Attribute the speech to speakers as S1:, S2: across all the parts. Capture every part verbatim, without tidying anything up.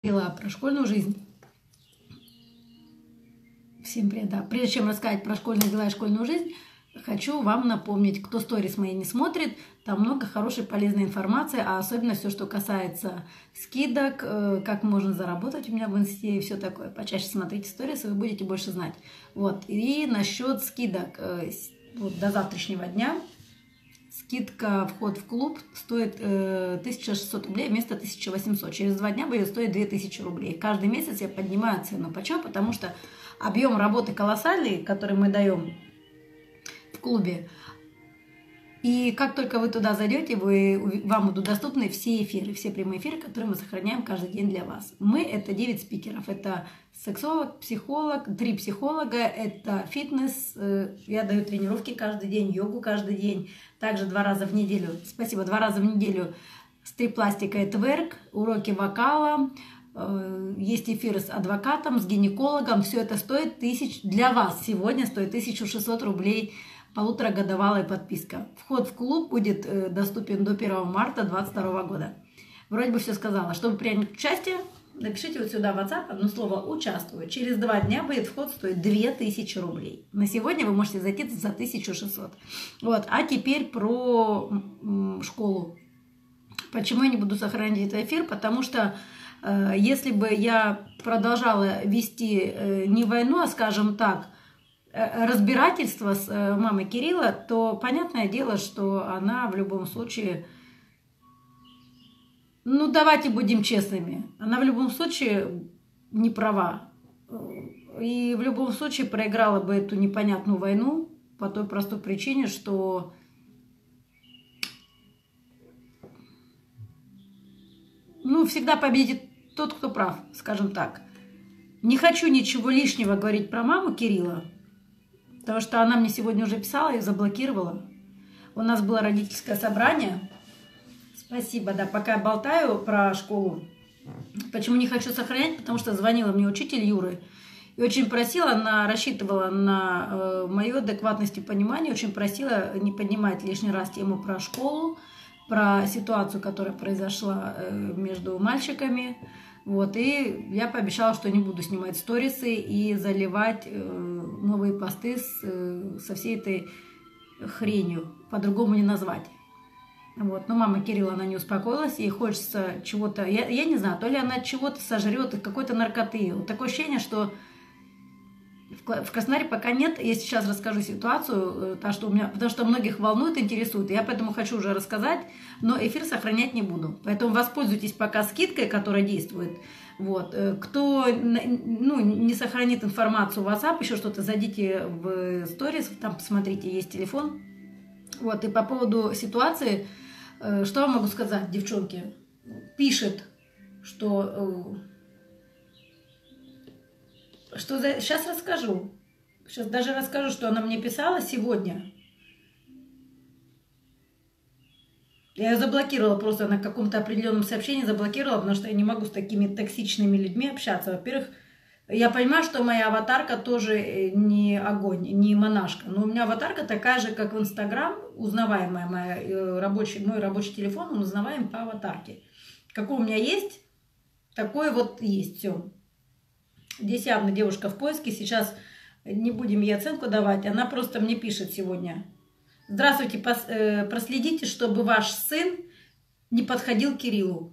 S1: Про школьную жизнь. Всем привет, да. Прежде чем рассказать про школьные дела и школьную жизнь, хочу вам напомнить, кто сторис мои не смотрит, там много хорошей полезной информации, а особенно все, что касается скидок, как можно заработать у меня в инсте и все такое. Почаще смотрите сторисы, вы будете больше знать. Вот. И насчет скидок, вот до завтрашнего дня скидка вход в клуб стоит э, тысяча шестьсот рублей вместо тысячи восьмисот. Через два дня будет стоить две тысячи рублей. Каждый месяц я поднимаю цену. Почему? Потому что объем работы колоссальный, который мы даем в клубе. И как только вы туда зайдете, вы, вам будут доступны все эфиры, все прямые эфиры, которые мы сохраняем каждый день для вас. Мы – это девять спикеров. Это сексолог, психолог, три психолога, это фитнес. Я даю тренировки каждый день, йогу каждый день. Также два раза в неделю, спасибо, два раза в неделю стрип-пластика и тверк, уроки вокала. Есть эфиры с адвокатом, с гинекологом. Все это стоит тысяч, для вас сегодня стоит тысяча шестьсот рублей. Полуторагодовалая подписка. Вход в клуб будет э, доступен до первого марта две тысячи двадцать второго года. Вроде бы все сказала. Чтобы принять участие, напишите вот сюда в WhatsApp одно слово «участвую». Через два дня будет вход стоить две тысячи рублей. На сегодня вы можете зайти за тысячу шестьсот. Вот. А теперь про м, школу. Почему я не буду сохранять этот эфир? Потому что э, если бы я продолжала вести э, не войну, а, скажем так, разбирательство с мамой Кирилла, то понятное дело, что она в любом случае, ну давайте будем честными, она в любом случае не права. И в любом случае проиграла бы эту непонятную войну по той простой причине, что ну, всегда победит тот, кто прав, скажем так. Не хочу ничего лишнего говорить про маму Кирилла, потому что она мне сегодня уже писала и заблокировала. У нас было родительское собрание. Спасибо, да, пока я болтаю про школу. Почему не хочу сохранять? Потому что звонила мне учитель Юры и очень просила, она рассчитывала на э, мою адекватность и понимание, очень просила не поднимать лишний раз тему про школу, про ситуацию, которая произошла э, между мальчиками. Вот, и я пообещала, что не буду снимать сторисы и заливать э, новые посты с, э, со всей этой хренью. По-другому не назвать. Вот, но мама Кирилла, она не успокоилась, ей хочется чего-то, я, я не знаю, то ли она чего-то сожрет, какой-то наркоты. Вот такое ощущение, что в Краснодаре пока нет. Я сейчас расскажу ситуацию, то, что у меня, потому что многих волнует, интересует. Я поэтому хочу уже рассказать, но эфир сохранять не буду. Поэтому воспользуйтесь пока скидкой, которая действует. Вот. Кто ну, не сохранит информацию в WhatsApp, еще что-то, зайдите в сторис, там посмотрите, есть телефон. Вот. И по поводу ситуации, что я могу сказать, девчонки? Пишет, что... Что за... Сейчас расскажу. Сейчас даже расскажу, что она мне писала сегодня. Я ее заблокировала просто на каком-то определенном сообщении, заблокировала, потому что я не могу с такими токсичными людьми общаться. Во-первых, я понимаю, что моя аватарка тоже не огонь, не монашка. Но у меня аватарка такая же, как в Инстаграм, узнаваемая. Моя, рабочий, мой рабочий телефон, он узнаваем по аватарке. Какой у меня есть, такой вот есть, все. Здесь явно девушка в поиске, сейчас не будем ей оценку давать, она просто мне пишет сегодня. Здравствуйте, проследите, чтобы ваш сын не подходил к Кириллу.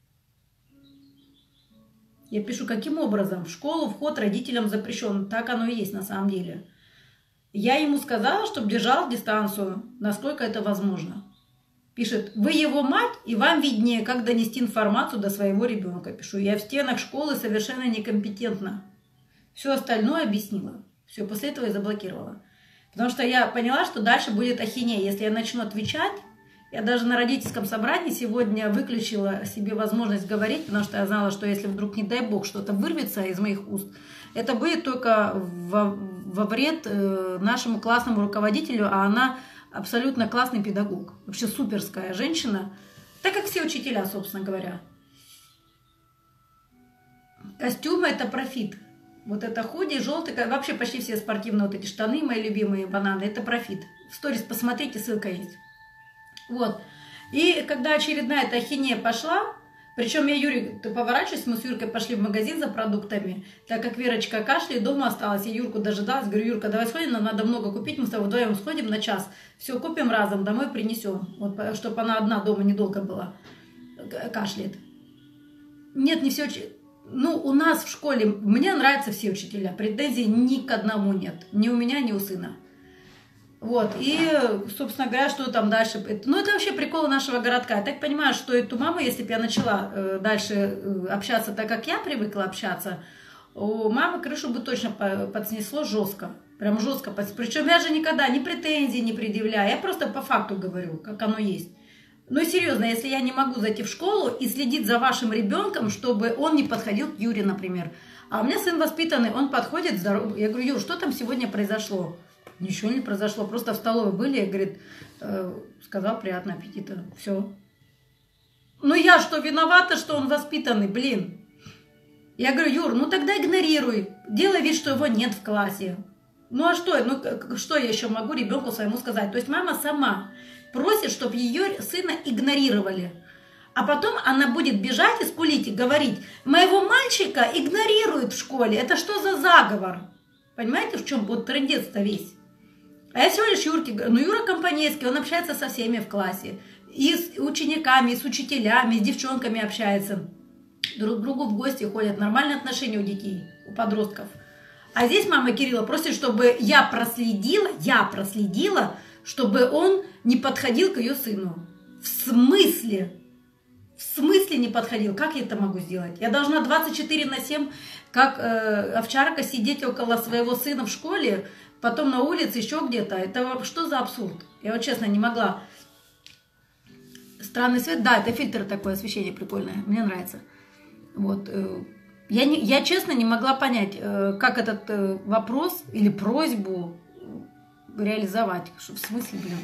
S1: Я пишу, каким образом? В школу вход родителям запрещен, так оно и есть на самом деле. Я ему сказала, чтобы держал дистанцию, насколько это возможно. Пишет, вы его мать, и вам виднее, как донести информацию до своего ребенка. Пишу, я в стенах школы совершенно некомпетентна. Все остальное объяснила. Все, после этого я заблокировала. Потому что я поняла, что дальше будет ахинея. Если я начну отвечать, я даже на родительском собрании сегодня выключила себе возможность говорить, потому что я знала, что если вдруг, не дай бог, что-то вырвется из моих уст, это будет только во, во вред нашему классному руководителю, а она... абсолютно классный педагог. Вообще суперская женщина. Так как все учителя, собственно говоря. Костюмы это профит. Вот это худи, желтый, вообще почти все спортивные вот эти штаны, мои любимые бананы, это профит. В сторис посмотрите, ссылка есть. Вот. И когда очередная эта ахинея пошла, Причем я Юре, ты поворачиваюсь, мы с Юркой пошли в магазин за продуктами, так как Верочка кашляет, дома осталась, я Юрку дожидалась, говорю, Юрка, давай сходим, нам надо много купить, мы с тобой вдвоем сходим на час, все купим разом, домой принесем, вот, чтобы она одна дома недолго была, кашляет. Нет, не все, ну, у нас в школе, мне нравятся все учителя, претензий ни к одному нет, ни у меня, ни у сына. Вот, и, собственно говоря, что там дальше? Ну, это вообще прикол нашего городка. Я так понимаю, что эту маму, если бы я начала э, дальше э, общаться так, как я привыкла общаться, у мамы крышу бы точно подснесло жестко. Прям жестко. Причем я же никогда ни претензий не предъявляю. Я просто по факту говорю, как оно есть. Ну, серьезно, если я не могу зайти в школу и следить за вашим ребенком, чтобы он не подходил к Юре, например. А у меня сын воспитанный, он подходит, здоров... Я говорю, Юр, что там сегодня произошло? Ничего не произошло, просто в столовой были, и, говорит, э, сказал, приятного аппетита, все. Ну я что, виновата, что он воспитанный, блин. Я говорю, Юр, ну тогда игнорируй, делай вид, что его нет в классе. Ну а что, ну что я еще могу ребенку своему сказать? То есть мама сама просит, чтобы ее сына игнорировали. А потом она будет бежать и скулить и говорить, моего мальчика игнорируют в школе, это что за заговор? Понимаете, в чем вот трындец-то весь? А я всего лишь Юрке говорю, ну Юра компанейский, он общается со всеми в классе. И с учениками, и с учителями, и с девчонками общается. Друг к другу в гости ходят, нормальные отношения у детей, у подростков. А здесь мама Кирилла просит, чтобы я проследила, я проследила, чтобы он не подходил к ее сыну. В смысле? В смысле не подходил? Как я это могу сделать? Я должна двадцать четыре на семь, как э, овчарка, сидеть около своего сына в школе, потом на улице, еще где-то. Это что за абсурд? Я вот честно не могла. Странный свет. Да, это фильтр такое, освещение прикольное. Мне нравится. Вот. Я, не, я честно не могла понять, как этот вопрос или просьбу реализовать. В смысле, блин?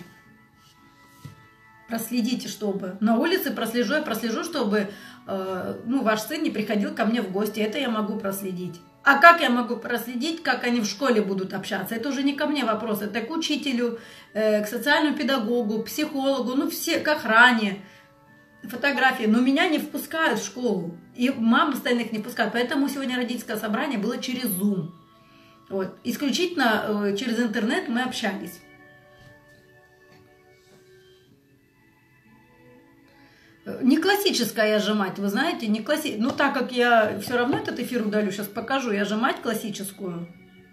S1: Проследите, чтобы... На улице прослежу, я прослежу, чтобы ну, ваш сын не приходил ко мне в гости. Это я могу проследить. А как я могу проследить, как они в школе будут общаться? Это уже не ко мне вопрос, это к учителю, э, к социальному педагогу, психологу, ну все, к охране, фотографии. Но меня не впускают в школу, и мам остальных не пускают. Поэтому сегодня родительское собрание было через Zoom. Вот. Исключительно э, через интернет мы общались. Не классическая я же мать, вы знаете, не класси... Ну, так как я все равно этот эфир удалю, сейчас покажу, я же мать классическую.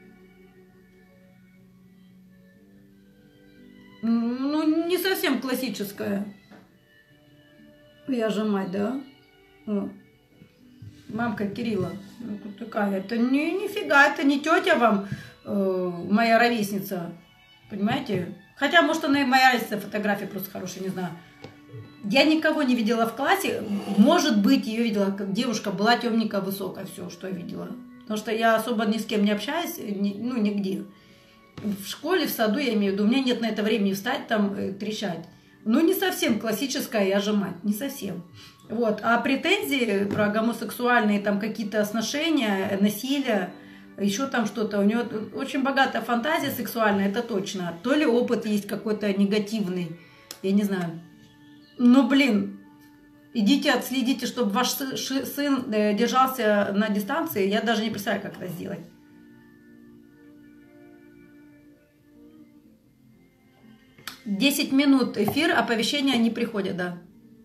S1: Ну, не совсем классическая. Я же мать, да? О. Мамка Кирилла. Ну, такая, это не, нифига, это не тетя вам, э, моя ровесница, понимаете? Хотя, может, она и моя ровесница, фотографии просто хорошие, не знаю. Я никого не видела в классе. Может быть, ее видела, как девушка была темненькая, высокая, все, что я видела. Потому что я особо ни с кем не общаюсь, ни, ну, нигде. В школе, в саду, я имею в виду, у меня нет на это времени встать там, э, трещать. Ну, не совсем классическая я же мать, не совсем. Вот. А претензии про гомосексуальные там какие-то сношения, насилие, еще там что-то, у нее очень богатая фантазия сексуальная, это точно. То ли опыт есть какой-то негативный, я не знаю. Ну, блин, идите отследите, чтобы ваш сын держался на дистанции. Я даже не представляю, как это сделать. десять минут эфир, оповещения не приходят, да.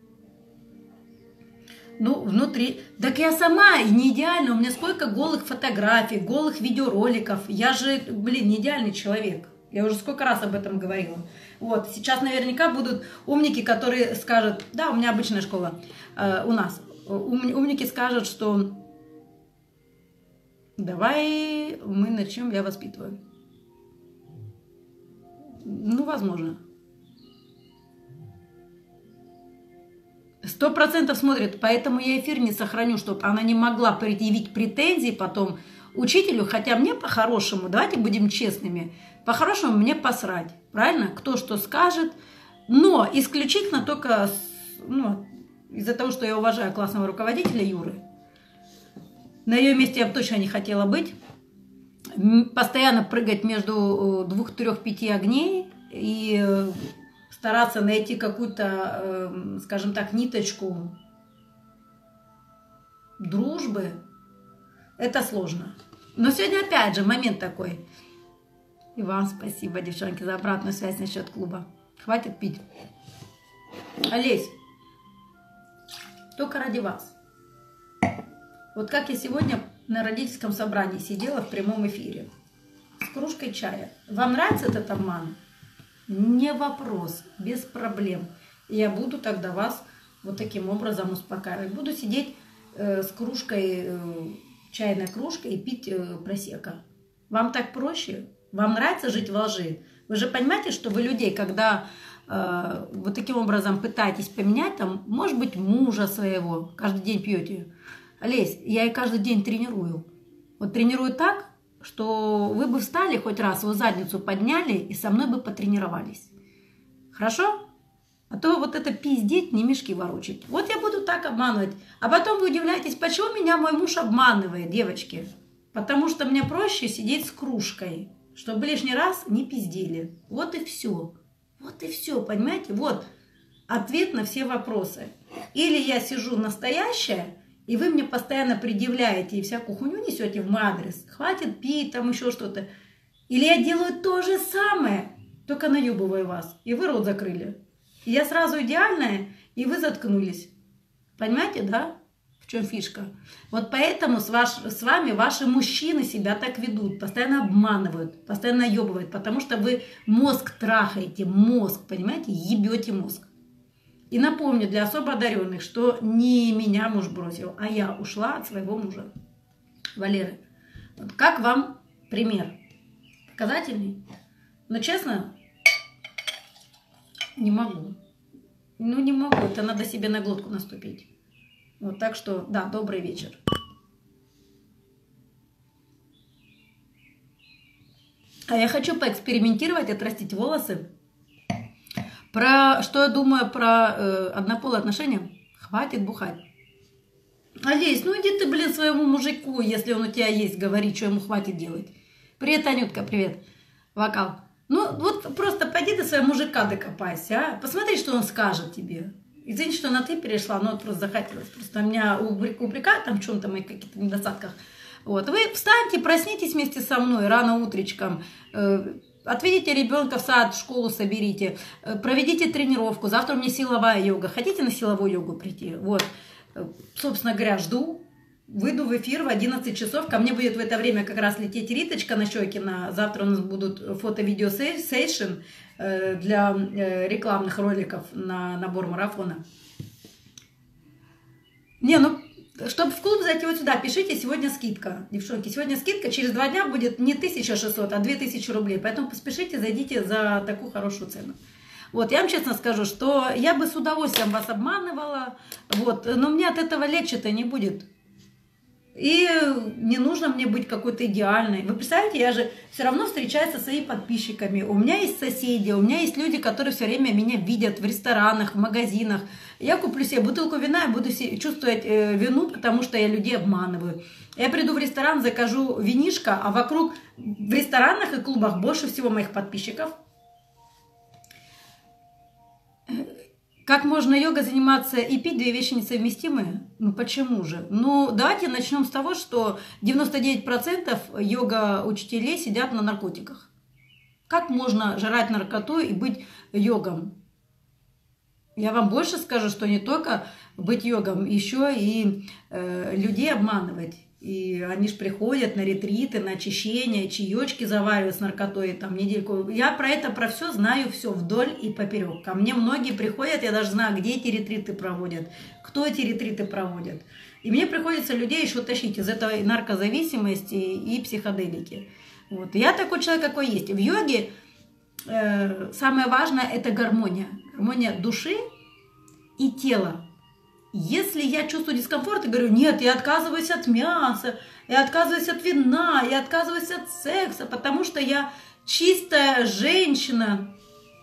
S1: Ну, внутри. Так я сама не идеальна. У меня сколько голых фотографий, голых видеороликов. Я же, блин, не идеальный человек. Я уже сколько раз об этом говорила. Вот, сейчас наверняка будут умники, которые скажут, да, у меня обычная школа, э, у нас, ум, умники скажут, что давай мы начнем, я воспитываю. Ну, возможно. Сто процентов смотрят, поэтому я эфир не сохраню, чтобы она не могла предъявить претензии потом учителю, хотя мне по-хорошему, давайте будем честными, по-хорошему мне посрать, правильно? Кто что скажет, но исключительно только ну, из-за того, что я уважаю классного руководителя Юры. На ее месте я бы точно не хотела быть. Постоянно прыгать между двух, трех, пяти огней и стараться найти какую-то, скажем так, ниточку дружбы, это сложно. Но сегодня опять же момент такой. И вам спасибо, девчонки, за обратную связь насчет клуба. Хватит пить. Олесь, только ради вас. Вот как я сегодня на родительском собрании сидела в прямом эфире с кружкой чая. Вам нравится этот обман? Не вопрос, без проблем. Я буду тогда вас вот таким образом успокаивать. Буду сидеть э, с кружкой, э, чайной кружкой и пить э, просекко. Вам так проще? Вам нравится жить во лжи? Вы же понимаете, что вы людей, когда э, вот таким образом пытаетесь поменять, там, может быть, мужа своего, каждый день пьете. Олесь, я и каждый день тренирую. Вот тренирую так, что вы бы встали хоть раз, вы задницу подняли и со мной бы потренировались. Хорошо? А то вот это пиздеть, не мешки ворочать. Вот я буду так обманывать. А потом вы удивляетесь, почему меня мой муж обманывает, девочки. Потому что мне проще сидеть с кружкой, чтобы лишний раз не пиздели. Вот и все. Вот и все, понимаете? Вот ответ на все вопросы. Или я сижу настоящая, и вы мне постоянно предъявляете и всякую хуйню несете в мой адрес. Хватит пить, там еще что-то. Или я делаю то же самое, только наебываю вас. И вы рот закрыли. И я сразу идеальная, и вы заткнулись. Понимаете, да? В чем фишка? Вот поэтому с, ваш, с вами ваши мужчины себя так ведут. Постоянно обманывают, постоянно наебывают. Потому что вы мозг трахаете, мозг, понимаете? Ебете мозг. И напомню для особо одаренных, что не меня муж бросил, а я ушла от своего мужа. Валеры, вот как вам пример? Показательный? Но честно, не могу. Ну не могу, это надо себе на глотку наступить. Вот так что, да, добрый вечер. А я хочу поэкспериментировать, отрастить волосы. Про что я думаю про э, однополые отношения? Хватит бухать. Олесь, ну иди ты, блин, своему мужику, если он у тебя есть, говори, что ему хватит делать. Привет, Анютка, привет. Вокал. Ну вот просто пойди до своего мужика докопайся, а? Посмотри, что он скажет тебе. Извини, что на ты перешла, но вот просто захотелось. Просто меня упрекают там в чем-то, моих каких-то недостатках. Вот. Вы встаньте, проснитесь вместе со мной рано утречком. Э, Отведите ребенка в сад, в школу соберите, проведите тренировку. Завтра у меня силовая йога. Хотите на силовую йогу прийти? Вот, собственно говоря, жду. Выйду в эфир в одиннадцать часов. Ко мне будет в это время как раз лететь Риточка Нащекина. Завтра у нас будут фото-видео сейшн для рекламных роликов на набор марафона. Не, ну... Чтобы в клуб зайти вот сюда, пишите, сегодня скидка. Девчонки, сегодня скидка, через два дня будет не тысяча шестьсот, а две тысячи рублей. Поэтому поспешите, зайдите за такую хорошую цену. Вот, я вам честно скажу, что я бы с удовольствием вас обманывала, вот, но мне от этого легче-то не будет. И не нужно мне быть какой-то идеальной. Вы представляете, я же все равно встречаюсь со своими подписчиками. У меня есть соседи, у меня есть люди, которые все время меня видят в ресторанах, в магазинах. Я куплю себе бутылку вина и буду чувствовать вину, потому что я людей обманываю. Я приду в ресторан, закажу винишко, а вокруг в ресторанах и клубах больше всего моих подписчиков. Как можно йогой заниматься и пить, две вещи несовместимые? Ну почему же? Ну давайте начнем с того, что девяносто девять процентов йога-учителей сидят на наркотиках. Как можно жрать наркоту и быть йогом? Я вам больше скажу, что не только быть йогом, еще и э, людей обманывать. И они же приходят на ретриты, на очищение, чаечки заваривают с наркотой там недельку. Я про это, про все знаю, все вдоль и поперек. Ко мне многие приходят, я даже знаю, где эти ретриты проводят, кто эти ретриты проводят. И мне приходится людей еще тащить из этой наркозависимости и психоделики. Вот. Я такой человек, какой есть. В йоге э, самое важное – это гармония. Гармония души и тела. Если я чувствую дискомфорт и говорю, нет, я отказываюсь от мяса, я отказываюсь от вина, я отказываюсь от секса, потому что я чистая женщина,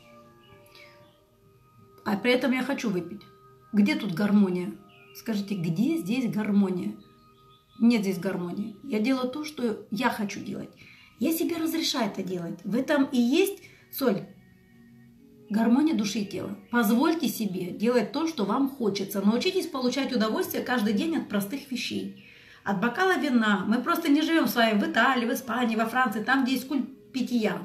S1: а при этом я хочу выпить. Где тут гармония? Скажите, где здесь гармония? Нет здесь гармонии. Я делаю то, что я хочу делать. Я себе разрешаю это делать. В этом и есть соль. Гармония души и тела. Позвольте себе делать то, что вам хочется. Научитесь получать удовольствие каждый день от простых вещей. От бокала вина. Мы просто не живем с вами в Италии, в Испании, во Франции, там, где есть культ питья.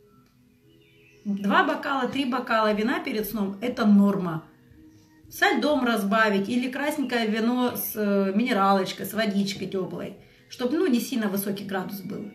S1: Два бокала, три бокала вина перед сном – это норма. Со льдом разбавить или красненькое вино с минералочкой, с водичкой теплой, чтобы ну, не сильно высокий градус был.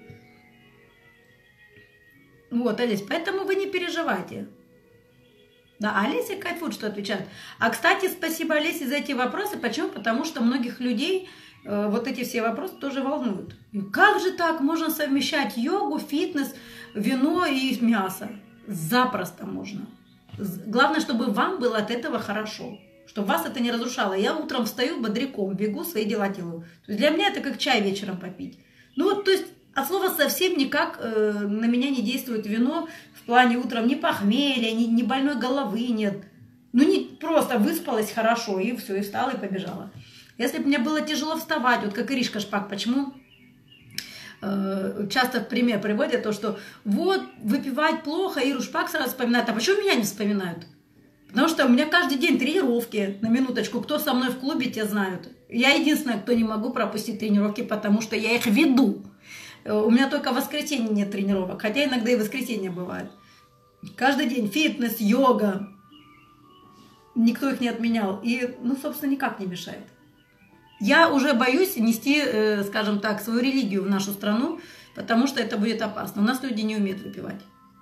S1: Вот, Олесь, поэтому вы не переживайте. Да, Олеся кайфует, что отвечает. А, кстати, спасибо Олесе за эти вопросы. Почему? Потому что многих людей э, вот эти все вопросы тоже волнуют. И как же так можно совмещать йогу, фитнес, вино и мясо? Запросто можно. Главное, чтобы вам было от этого хорошо. Чтобы вас это не разрушало. Я утром встаю бодряком, бегу, свои дела делаю. То есть для меня это как чай вечером попить. Ну вот, то есть, от слова совсем никак э, на меня не действует вино в плане утром ни похмелья, ни, ни больной головы нет. Ну, не просто выспалась хорошо, и все, и встала, и побежала. Если бы мне было тяжело вставать, вот как Иришка Шпак, почему э, часто в пример приводят то, что вот, выпивать плохо, Иру Шпак сразу вспоминают, а почему меня не вспоминают? Потому что у меня каждый день тренировки, на минуточку, кто со мной в клубе, те знают. Я единственная, кто не могу пропустить тренировки, потому что я их веду. У меня только в воскресенье нет тренировок, хотя иногда и в воскресенье бывает. Каждый день фитнес, йога. Никто их не отменял. И, ну, собственно, никак не мешает. Я уже боюсь нести, скажем так, свою религию в нашу страну, потому что это будет опасно. У нас люди не умеют выпивать.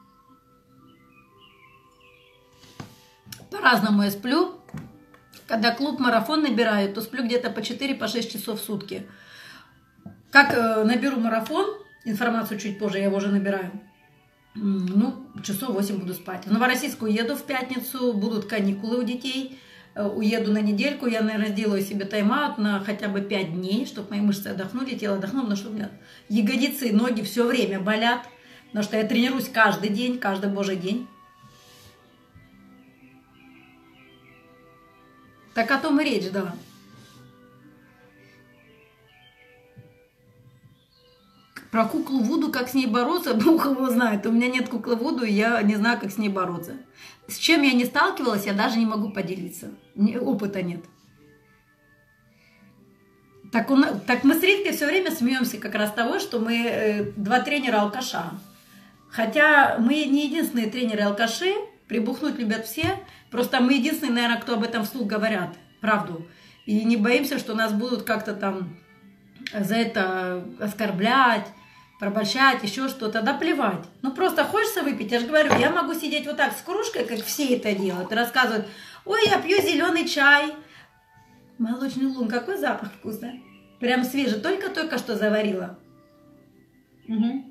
S1: По-разному я сплю. Когда клуб-марафон набираю, то сплю где-то по четыре-шесть часов в сутки. Как э, наберу марафон, информацию чуть позже, я его уже набираю, ну, часов восемь буду спать. В Новороссийск уеду в пятницу, будут каникулы у детей, э, уеду на недельку, я, наверное, сделаю себе тайм-аут на хотя бы пять дней, чтобы мои мышцы отдохнули, тело отдохнуло, потому что у меня ягодицы и ноги все время болят, потому что я тренируюсь каждый день, каждый божий день. Так о том и речь, да. Про куклу Вуду, как с ней бороться, Бог его знает. У меня нет куклы Вуду, и я не знаю, как с ней бороться. С чем я не сталкивалась, я даже не могу поделиться. Опыта нет. Так, он, так мы с Риткой все время смеемся как раз того, что мы э, два тренера-алкаша. Хотя мы не единственные тренеры-алкаши, прибухнуть любят все. Просто мы единственные, наверное, кто об этом вслух говорят. Правду. И не боимся, что нас будут как-то там за это оскорблять, пробощать, еще что-то, да плевать. Ну просто хочется выпить, я же говорю, я могу сидеть вот так с кружкой, как все это делают, и рассказывают, ой, я пью зеленый чай. Молочный лун, какой запах вкусный. Прям свежий, только-только что заварила. Угу.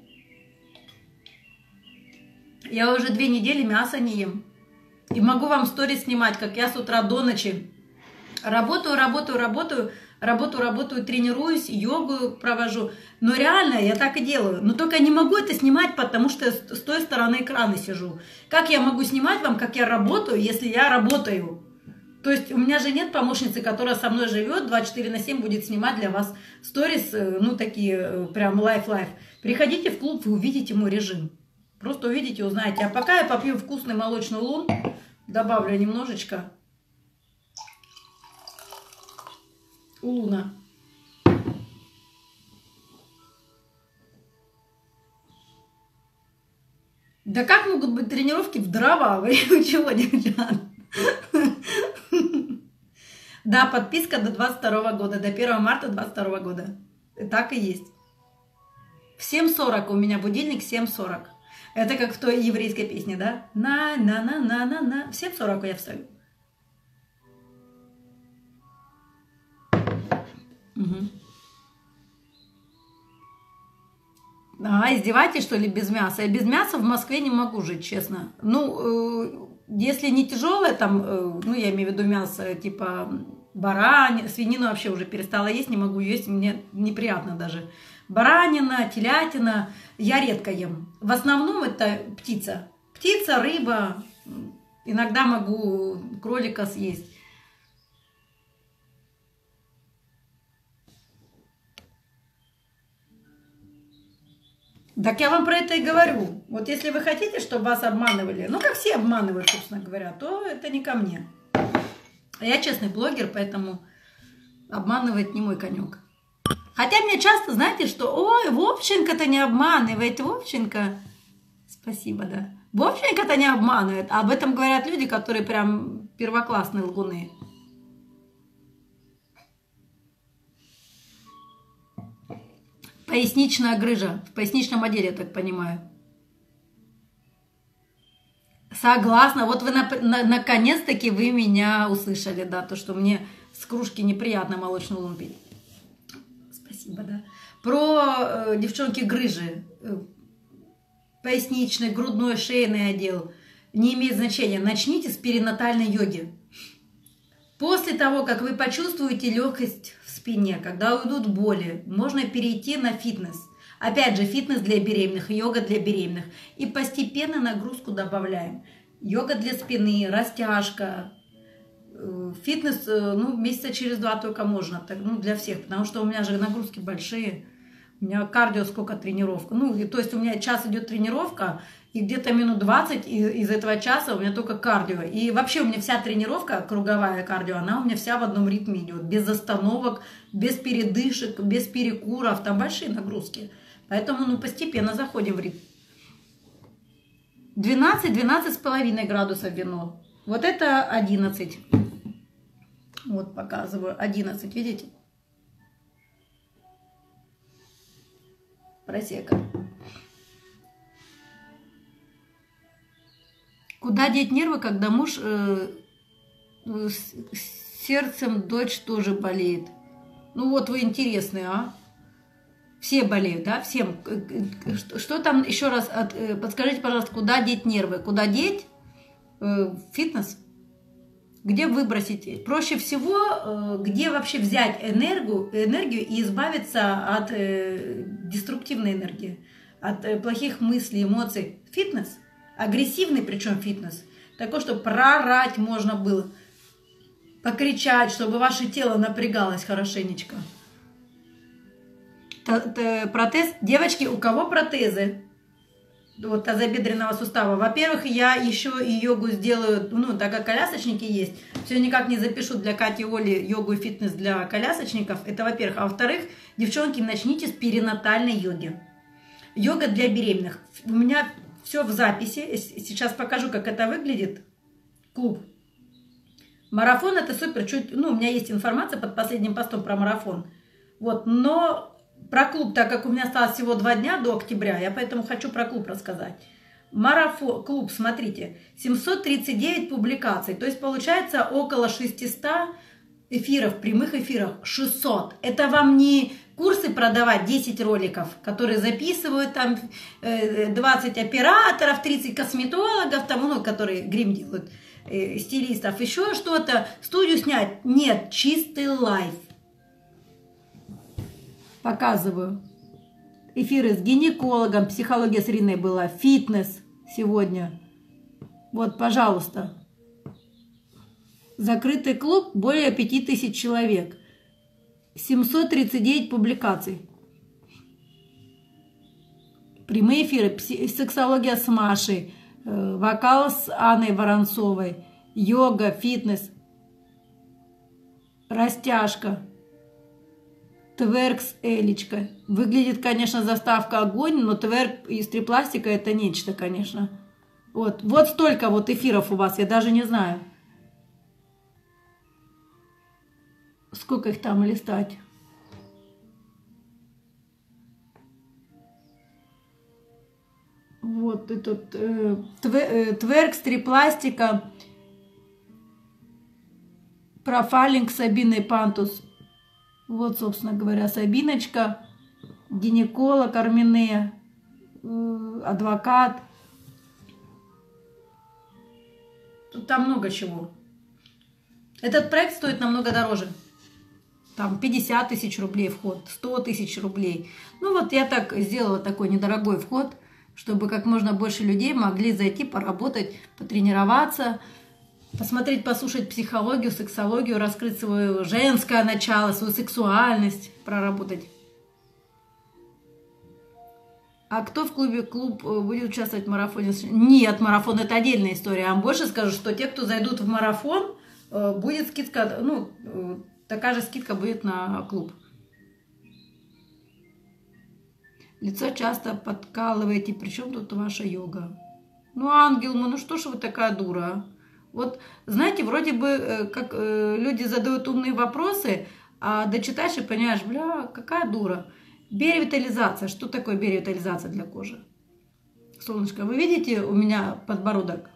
S1: Я уже две недели мясо не ем. И могу вам сторис снимать, как я с утра до ночи работаю, работаю, работаю, работаю, работаю, тренируюсь, йогу провожу. Но реально я так и делаю. Но только не могу это снимать, потому что с той стороны экрана сижу. Как я могу снимать вам, как я работаю, если я работаю? То есть у меня же нет помощницы, которая со мной живет, двадцать четыре на семь будет снимать для вас сторис, ну такие прям лайф-лайф. Приходите в клуб, вы увидите мой режим. Просто увидите, узнаете. А пока я попью вкусный молочный лун, добавлю немножечко луна. Да как могут быть тренировки в дрова? Вы чего, девчат? Да, подписка до двадцать второго года, до первого марта двадцать второго года. Так и есть. В семь сорок у меня будильник, семь сорок. Это как в той еврейской песне, да? На-на-на-на-на-на. В семь сорок я встаю. Угу. А, издеваетесь, что ли, без мяса? Я без мяса в Москве не могу жить, честно. Ну, э, если не тяжелое, там, э, ну, я имею в виду мясо, типа баранина, свинину вообще уже перестала есть, не могу есть, мне неприятно даже. Баранина, телятина я редко ем. В основном это птица. Птица, рыба, иногда могу кролика съесть. Так я вам про это и говорю. Вот если вы хотите, чтобы вас обманывали, ну, как все обманывают, собственно говоря, то это не ко мне. Я честный блогер, поэтому обманывать не мой конек. Хотя мне часто, знаете, что, ой, Вовченко-то не обманывает, Вовченко. Спасибо, да. Вовченко-то не обманывает. А об этом говорят люди, которые прям первоклассные лгуны. Поясничная грыжа. В поясничном отделе, я так понимаю. Согласна. Вот вы на, на, наконец-таки вы меня услышали, да, то, что мне с кружки неприятно молочную луну пить. Спасибо, да. Про э, девчонки грыжи. Э, поясничный, грудной, шейный отдел. Не имеет значения. Начните с перинатальной йоги. После того, как вы почувствуете легкость в спине, когда уйдут боли, можно перейти на фитнес. Опять же, фитнес для беременных, йога для беременных. И постепенно нагрузку добавляем. Йога для спины, растяжка. Фитнес, ну, месяца через два только можно, так, ну, для всех, потому что у меня же нагрузки большие. У меня кардио сколько тренировка. Ну, и, то есть у меня час идет тренировка, и где-то минут двадцать из, из этого часа у меня только кардио. И вообще у меня вся тренировка, круговая кардио, она у меня вся в одном ритме идет. Без остановок, без передышек, без перекуров. Там большие нагрузки. Поэтому, ну, постепенно заходим в ритм. двенадцать-двенадцать с половиной градусов вино. Вот это одиннадцать. Вот показываю. одиннадцать, видите? Просека. Куда деть нервы, когда муж э, с, с сердцем, дочь тоже болеет? Ну вот вы интересные, а? Все болеют, да? Всем. Что, что там еще раз? От, подскажите, пожалуйста, куда деть нервы? Куда деть? Э, фитнес? Где выбросить? Проще всего, э, где вообще взять энергию, энергию и избавиться от э, деструктивной энергии, от э, плохих мыслей, эмоций. Фитнес. Агрессивный причем фитнес. Такой, чтобы прорать можно было. Покричать, чтобы ваше тело напрягалось хорошенечко. Протез. Девочки, у кого протезы? Вот тазобедренного сустава. Во-первых, я еще и йогу сделаю, ну, так как колясочники есть. Все никак не запишу для Кати и Оли йогу и фитнес для колясочников. Это во-первых. А во-вторых, девчонки, начните с перинатальной йоги. Йога для беременных. У меня все в записи. Сейчас покажу, как это выглядит. Клуб. Марафон это супер. Чуть, ну, у меня есть информация под последним постом про марафон. Вот, но про клуб, так как у меня осталось всего два дня до октября, я поэтому хочу про клуб рассказать. Марафон, клуб, смотрите, семьсот тридцать девять публикаций, то есть получается около шестисот эфиров, прямых эфиров, шестьсот. Это вам не курсы продавать, десять роликов, которые записывают, там двадцать операторов, тридцать косметологов, там, ну, которые грим делают, стилистов, еще что-то, студию снять. Нет, чистый лайф. Показываю. Эфиры с гинекологом, психология с Риной была, фитнес сегодня. Вот, пожалуйста. Закрытый клуб, более пяти тысяч человек. семьсот тридцать девять публикаций. Прямые эфиры, сексология с Машей, вокал с Анной Воронцовой, йога, фитнес, растяжка. Тверк с Элечкой. Выглядит, конечно, заставка огонь, но тверк из трипластика это нечто, конечно. Вот, вот столько вот эфиров у вас, я даже не знаю. Сколько их там листать? Вот этот э, тверк с трипластика. Профайлинг с Сабиной Пантус. Вот, собственно говоря, Сабиночка, гинеколог Армине, адвокат. Тут там много чего. Этот проект стоит намного дороже. Там пятьдесят тысяч рублей вход, сто тысяч рублей. Ну вот я так сделала такой недорогой вход, чтобы как можно больше людей могли зайти, поработать, потренироваться, посмотреть, послушать психологию, сексологию, раскрыть свое женское начало, свою сексуальность, проработать. А кто в клубе клуб э, будет участвовать в марафоне? Нет, марафон это отдельная история. Я вам больше скажу, что те, кто зайдут в марафон, э, будет скидка, ну, э, такая же скидка будет на клуб. Лицо часто подкалываете. Причем тут ваша йога? Ну, ангел мой, ну что ж вы такая дура? Вот, знаете, вроде бы, э, как э, люди задают умные вопросы, а дочитаешь и понимаешь, бля, какая дура. Биоревитализация. Что такое биоревитализация для кожи? Солнышко, вы видите у меня подбородок?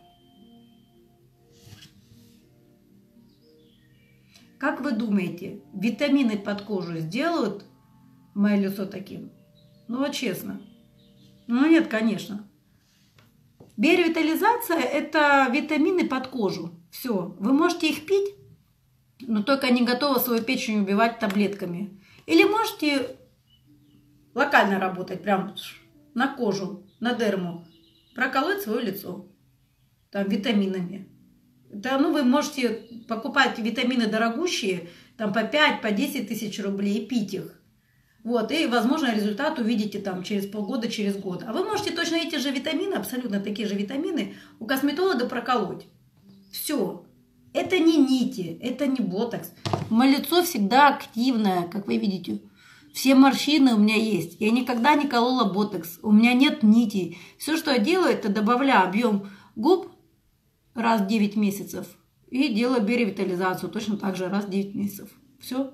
S1: Как вы думаете, витамины под кожу сделают мое лицо таким? Ну вот честно. Ну нет, конечно. Биоревитализация – это витамины под кожу. Все. Вы можете их пить, но только не готовы свою печень убивать таблетками. Или можете локально работать, прям на кожу, на дерму, проколоть свое лицо там витаминами. Да, ну, вы можете покупать витамины дорогущие, там по пять, по десять тысяч рублей и пить их. Вот, и, возможно, результат увидите там через полгода, через год. А вы можете точно эти же витамины, абсолютно такие же витамины, у косметолога проколоть. Все. Это не нити, это не ботокс. Мое лицо всегда активное, как вы видите. Все морщины у меня есть. Я никогда не колола ботокс. У меня нет нитей. Все, что я делаю, это добавляю объем губ раз в девять месяцев и делаю биоревитализацию точно так же раз в девять месяцев. Все.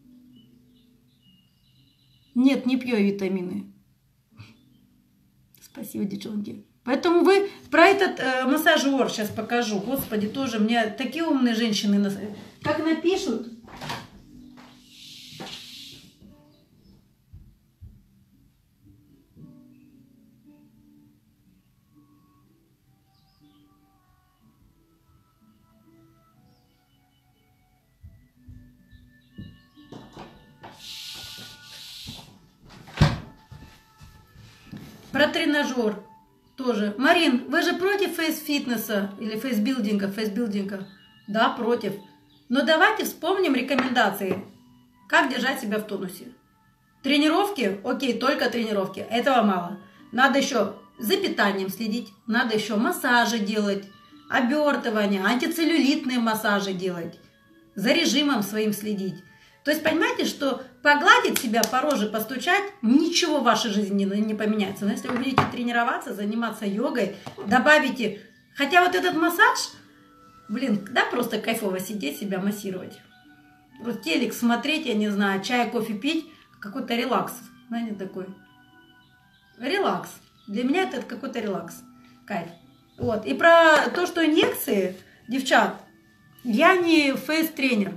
S1: Нет, не пью витамины. Спасибо, девчонки. Поэтому вы про этот э, массажер сейчас покажу. Господи, тоже мне такие умные женщины. Как напишут. Про тренажер тоже. Марин, вы же против фейс-фитнеса или фейс-билдинга, фейс-билдинга? Да, против. Но давайте вспомним рекомендации. Как держать себя в тонусе. Тренировки? Окей, только тренировки. Этого мало. Надо еще за питанием следить. Надо еще массажи делать, обертывания, антицеллюлитные массажи делать. За режимом своим следить. То есть, понимаете, что погладить себя по роже, постучать, ничего в вашей жизни не, не поменяется. Но если вы будете тренироваться, заниматься йогой, добавите... Хотя вот этот массаж, блин, да, просто кайфово сидеть, себя массировать. Вот телек смотреть, я не знаю, чай, кофе пить, какой-то релакс. Знаете, такой релакс. Для меня это какой-то релакс. Кайф. Вот. И про то, что инъекции, девчат, я не фейс-тренер.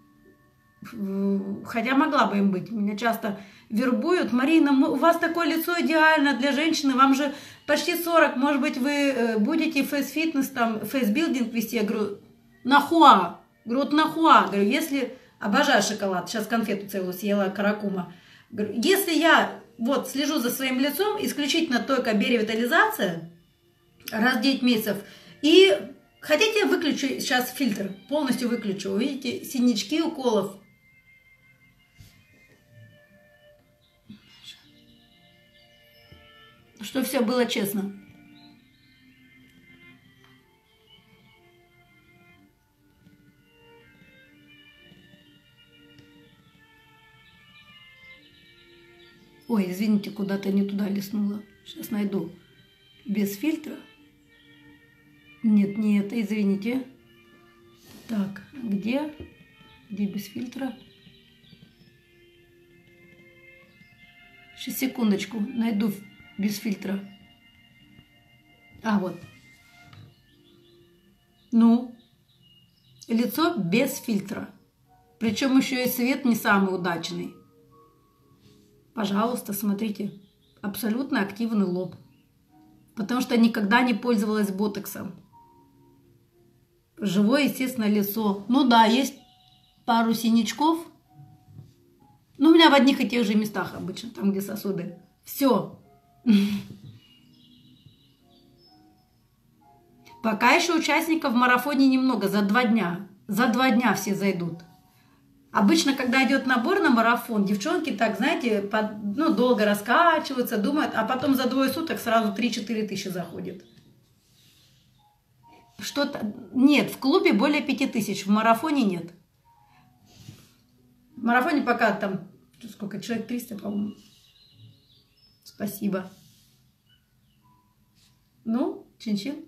S1: Хотя могла бы им быть. Меня часто вербуют. Марина, у вас такое лицо идеально для женщины. Вам же почти сорок. Может быть, вы будете фейс-фитнес, там, фейс-билдинг вести. Я говорю, нахуа. Говорю, вот нахуа. Говорю, если... Обожаю шоколад. Сейчас конфету целую съела, каракума. Говорю, если я вот слежу за своим лицом, исключительно только биоревитализация, раз в девять месяцев, и хотите, выключу сейчас фильтр. Полностью выключу. Увидите синячки уколов. Что все было честно. Ой, извините, куда-то не туда листнула. Сейчас найду. Без фильтра. Нет, не это, извините. Так, где? Где без фильтра? Сейчас, секундочку, найду без фильтра. А, вот. Ну, лицо без фильтра. Причем еще и цвет не самый удачный. Пожалуйста, смотрите. Абсолютно активный лоб. Потому что никогда не пользовалась ботоксом. Живое, естественно, лицо. Ну да, есть пару синячков. Ну, у меня в одних и тех же местах обычно, там, где сосуды. Все. Пока еще участников в марафоне немного, за два дня. За два дня все зайдут. Обычно, когда идет набор на марафон, девчонки так, знаете, под, ну, долго раскачиваются, думают, а потом за двое суток сразу три-четыре тысячи заходит. Что-то... Нет, в клубе более пяти тысяч, в марафоне нет. В марафоне пока там, сколько, человек триста, по-моему. Спасибо. Ну, чин-чин.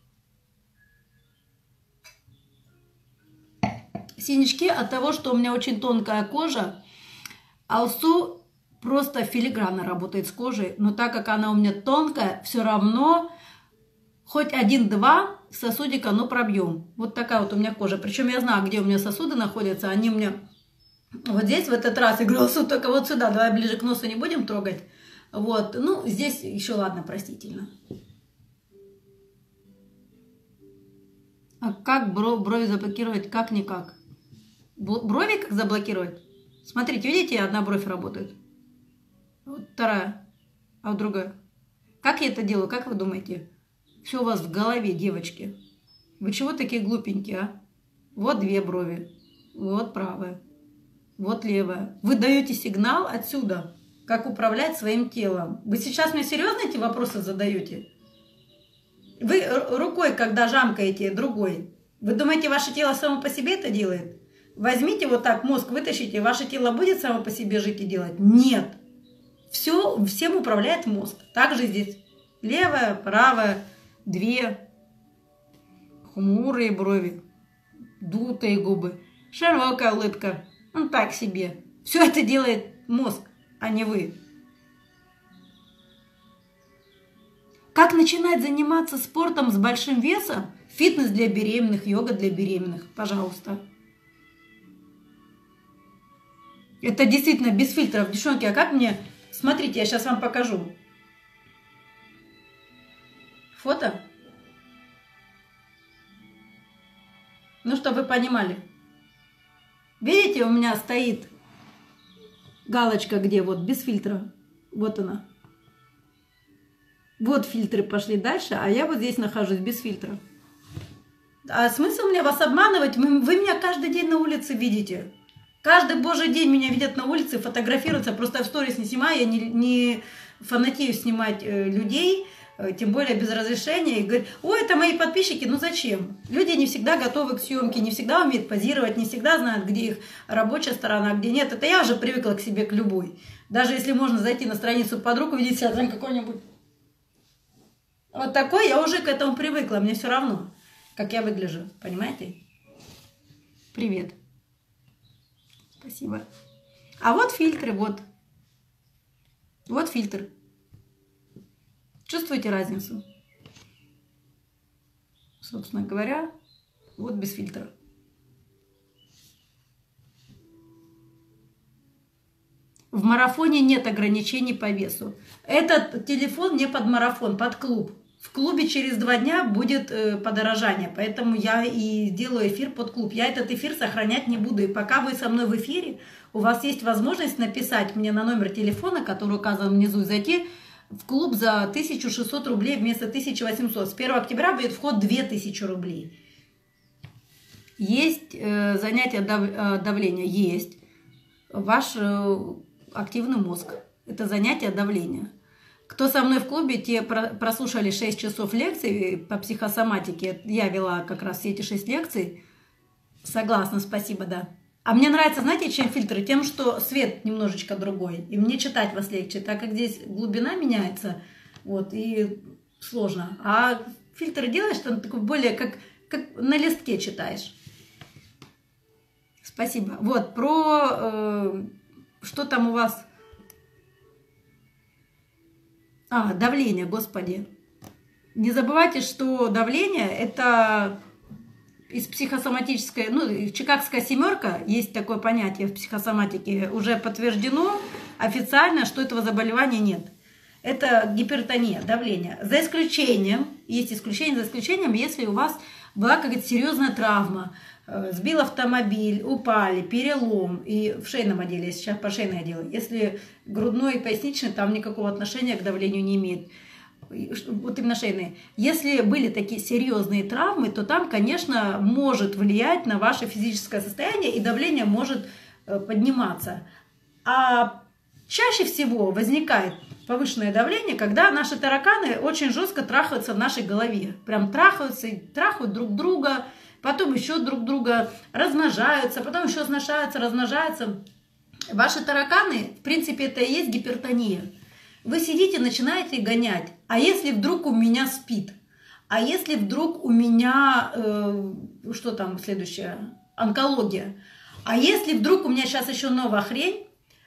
S1: Синячки от того, что у меня очень тонкая кожа. Алсу просто филигранно работает с кожей, но так как она у меня тонкая, все равно хоть один-два сосудика, но пробьем. Вот такая вот у меня кожа. Причем я знаю, где у меня сосуды находятся. Они у меня вот здесь в этот раз. Я говорю, Алсу, только вот сюда, давай ближе к носу не будем трогать. Вот, ну здесь еще ладно, простительно. А как брови заблокировать? Как-никак. Брови как заблокировать? Смотрите, видите, одна бровь работает. Вот вторая. А вот другая. Как я это делаю? Как вы думаете? Все у вас в голове, девочки. Вы чего такие глупенькие, а? Вот две брови. Вот правая. Вот левая. Вы даете сигнал отсюда, как управлять своим телом. Вы сейчас мне серьезно эти вопросы задаете? Вы рукой, когда жамкаете другой, вы думаете, ваше тело само по себе это делает? Возьмите вот так, мозг вытащите, ваше тело будет само по себе жить и делать? Нет. Все, всем управляет мозг. Также здесь левая, правая, две, хмурые брови, дутые губы, широкая улыбка. Ну так себе. Все это делает мозг, а не вы. Как начинать заниматься спортом с большим весом? Фитнес для беременных, йога для беременных. Пожалуйста. Это действительно без фильтров. Девчонки, а как мне... Смотрите, я сейчас вам покажу. Фото. Ну, чтобы вы понимали. Видите, у меня стоит галочка, где вот без фильтра. Вот она. Вот фильтры пошли дальше, а я вот здесь нахожусь без фильтра. А смысл мне вас обманывать? Вы меня каждый день на улице видите. Каждый божий день меня видят на улице, фотографируются. Просто в сторис не снимаю, я не, не фанатею снимать э, людей, э, тем более без разрешения. И говорят, ой, это мои подписчики, ну зачем? Люди не всегда готовы к съемке, не всегда умеют позировать, не всегда знают, где их рабочая сторона, где нет. Это я уже привыкла к себе, к любой. Даже если можно зайти на страницу подруг, увидеть себя там какой-нибудь... Вот такой, я уже к этому привыкла, мне все равно, как я выгляжу, понимаете? Привет. Спасибо. А вот фильтры, вот. Вот фильтр. Чувствуете разницу? Собственно говоря, вот без фильтра. В марафоне нет ограничений по весу. Этот телефон не под марафон, под клуб. В клубе через два дня будет э, подорожание, поэтому я и делаю эфир под клуб. Я этот эфир сохранять не буду. И пока вы со мной в эфире, у вас есть возможность написать мне на номер телефона, который указан внизу, и зайти в клуб за тысячу шестьсот рублей вместо тысячи восьмисот. С первого октября будет вход две тысячи рублей. Есть э, занятие дав, э, давления? Есть. Ваш э, активный мозг. Это занятие давления. Кто со мной в клубе, те прослушали шесть часов лекций по психосоматике. Я вела как раз все эти шесть лекций. Согласна, спасибо, да. А мне нравится, знаете, чем фильтры? Тем, что свет немножечко другой. И мне читать вас легче, так как здесь глубина меняется, вот, и сложно. А фильтры делаешь, там такой более, как, как на листке читаешь. Спасибо. Вот, про... Э, что там у вас... А, давление, господи. Не забывайте, что давление – это из психосоматической, ну, чикагская семерка, есть такое понятие в психосоматике, уже подтверждено официально, что этого заболевания нет. Это гипертония, давление. За исключением, есть исключение, за исключением, если у вас была какая-то серьезная травма, сбил автомобиль, упали, перелом, и в шейном отделе, сейчас по шейное дело. Если грудной и поясничный, там никакого отношения к давлению не имеет. Вот именно шейные. Если были такие серьезные травмы, то там, конечно, может влиять на ваше физическое состояние, и давление может подниматься. А чаще всего возникает повышенное давление, когда наши тараканы очень жестко трахаются в нашей голове. Прям трахаются и трахают друг друга, потом еще друг друга размножаются, потом еще размножаются, размножаются. Ваши тараканы, в принципе, это и есть гипертония. Вы сидите, начинаете гонять. А если вдруг у меня спит? А если вдруг у меня, э, что там следующее, онкология? А если вдруг у меня сейчас еще новая хрень,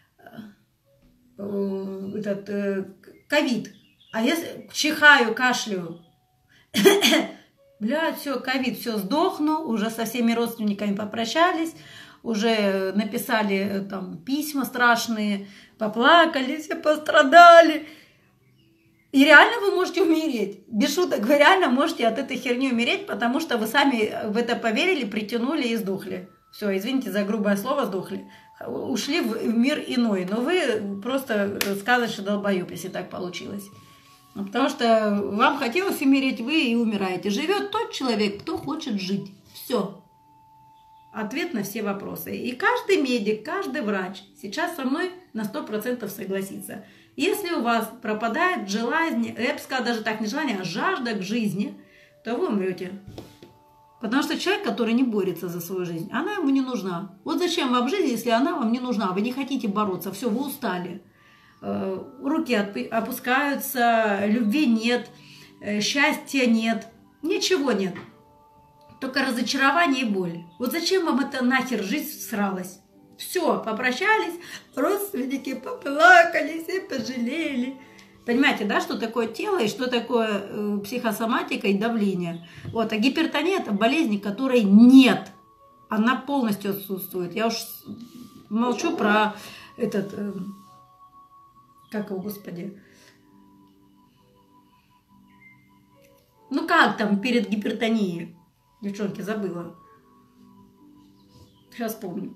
S1: э, этот ковид? Э, а если чихаю, кашляю? Блядь, все, ковид, все, сдохну, уже со всеми родственниками попрощались, уже написали там письма страшные, поплакали, все пострадали. И реально вы можете умереть. Без шуток, вы реально можете от этой херни умереть, потому что вы сами в это поверили, притянули и сдохли. Все, извините за грубое слово, сдохли. Ушли в мир иной. Но вы просто сказочный долбоеб, если так получилось. Потому что вам хотелось умереть, вы и умираете. Живет тот человек, кто хочет жить. Все. Ответ на все вопросы. И каждый медик, каждый врач сейчас со мной на сто процентов согласится. Если у вас пропадает желание, я бы сказала даже так, не желание, а жажда к жизни, то вы умрете. Потому что человек, который не борется за свою жизнь, она ему не нужна. Вот зачем вам жизнь, если она вам не нужна? Вы не хотите бороться, все, вы устали. Руки опускаются, любви нет, счастья нет, ничего нет. Только разочарование и боль. Вот зачем вам это нахер жизнь всралась? Все, попрощались, родственники поплакались и пожалели. Понимаете, да, что такое тело и что такое э, психосоматика и давление? Вот, а гипертония – это болезнь, которой нет. Она полностью отсутствует. Я уж молчу про этот, э, как его, господи. Ну как там перед гипертонией? Девчонки, забыла. Сейчас помню.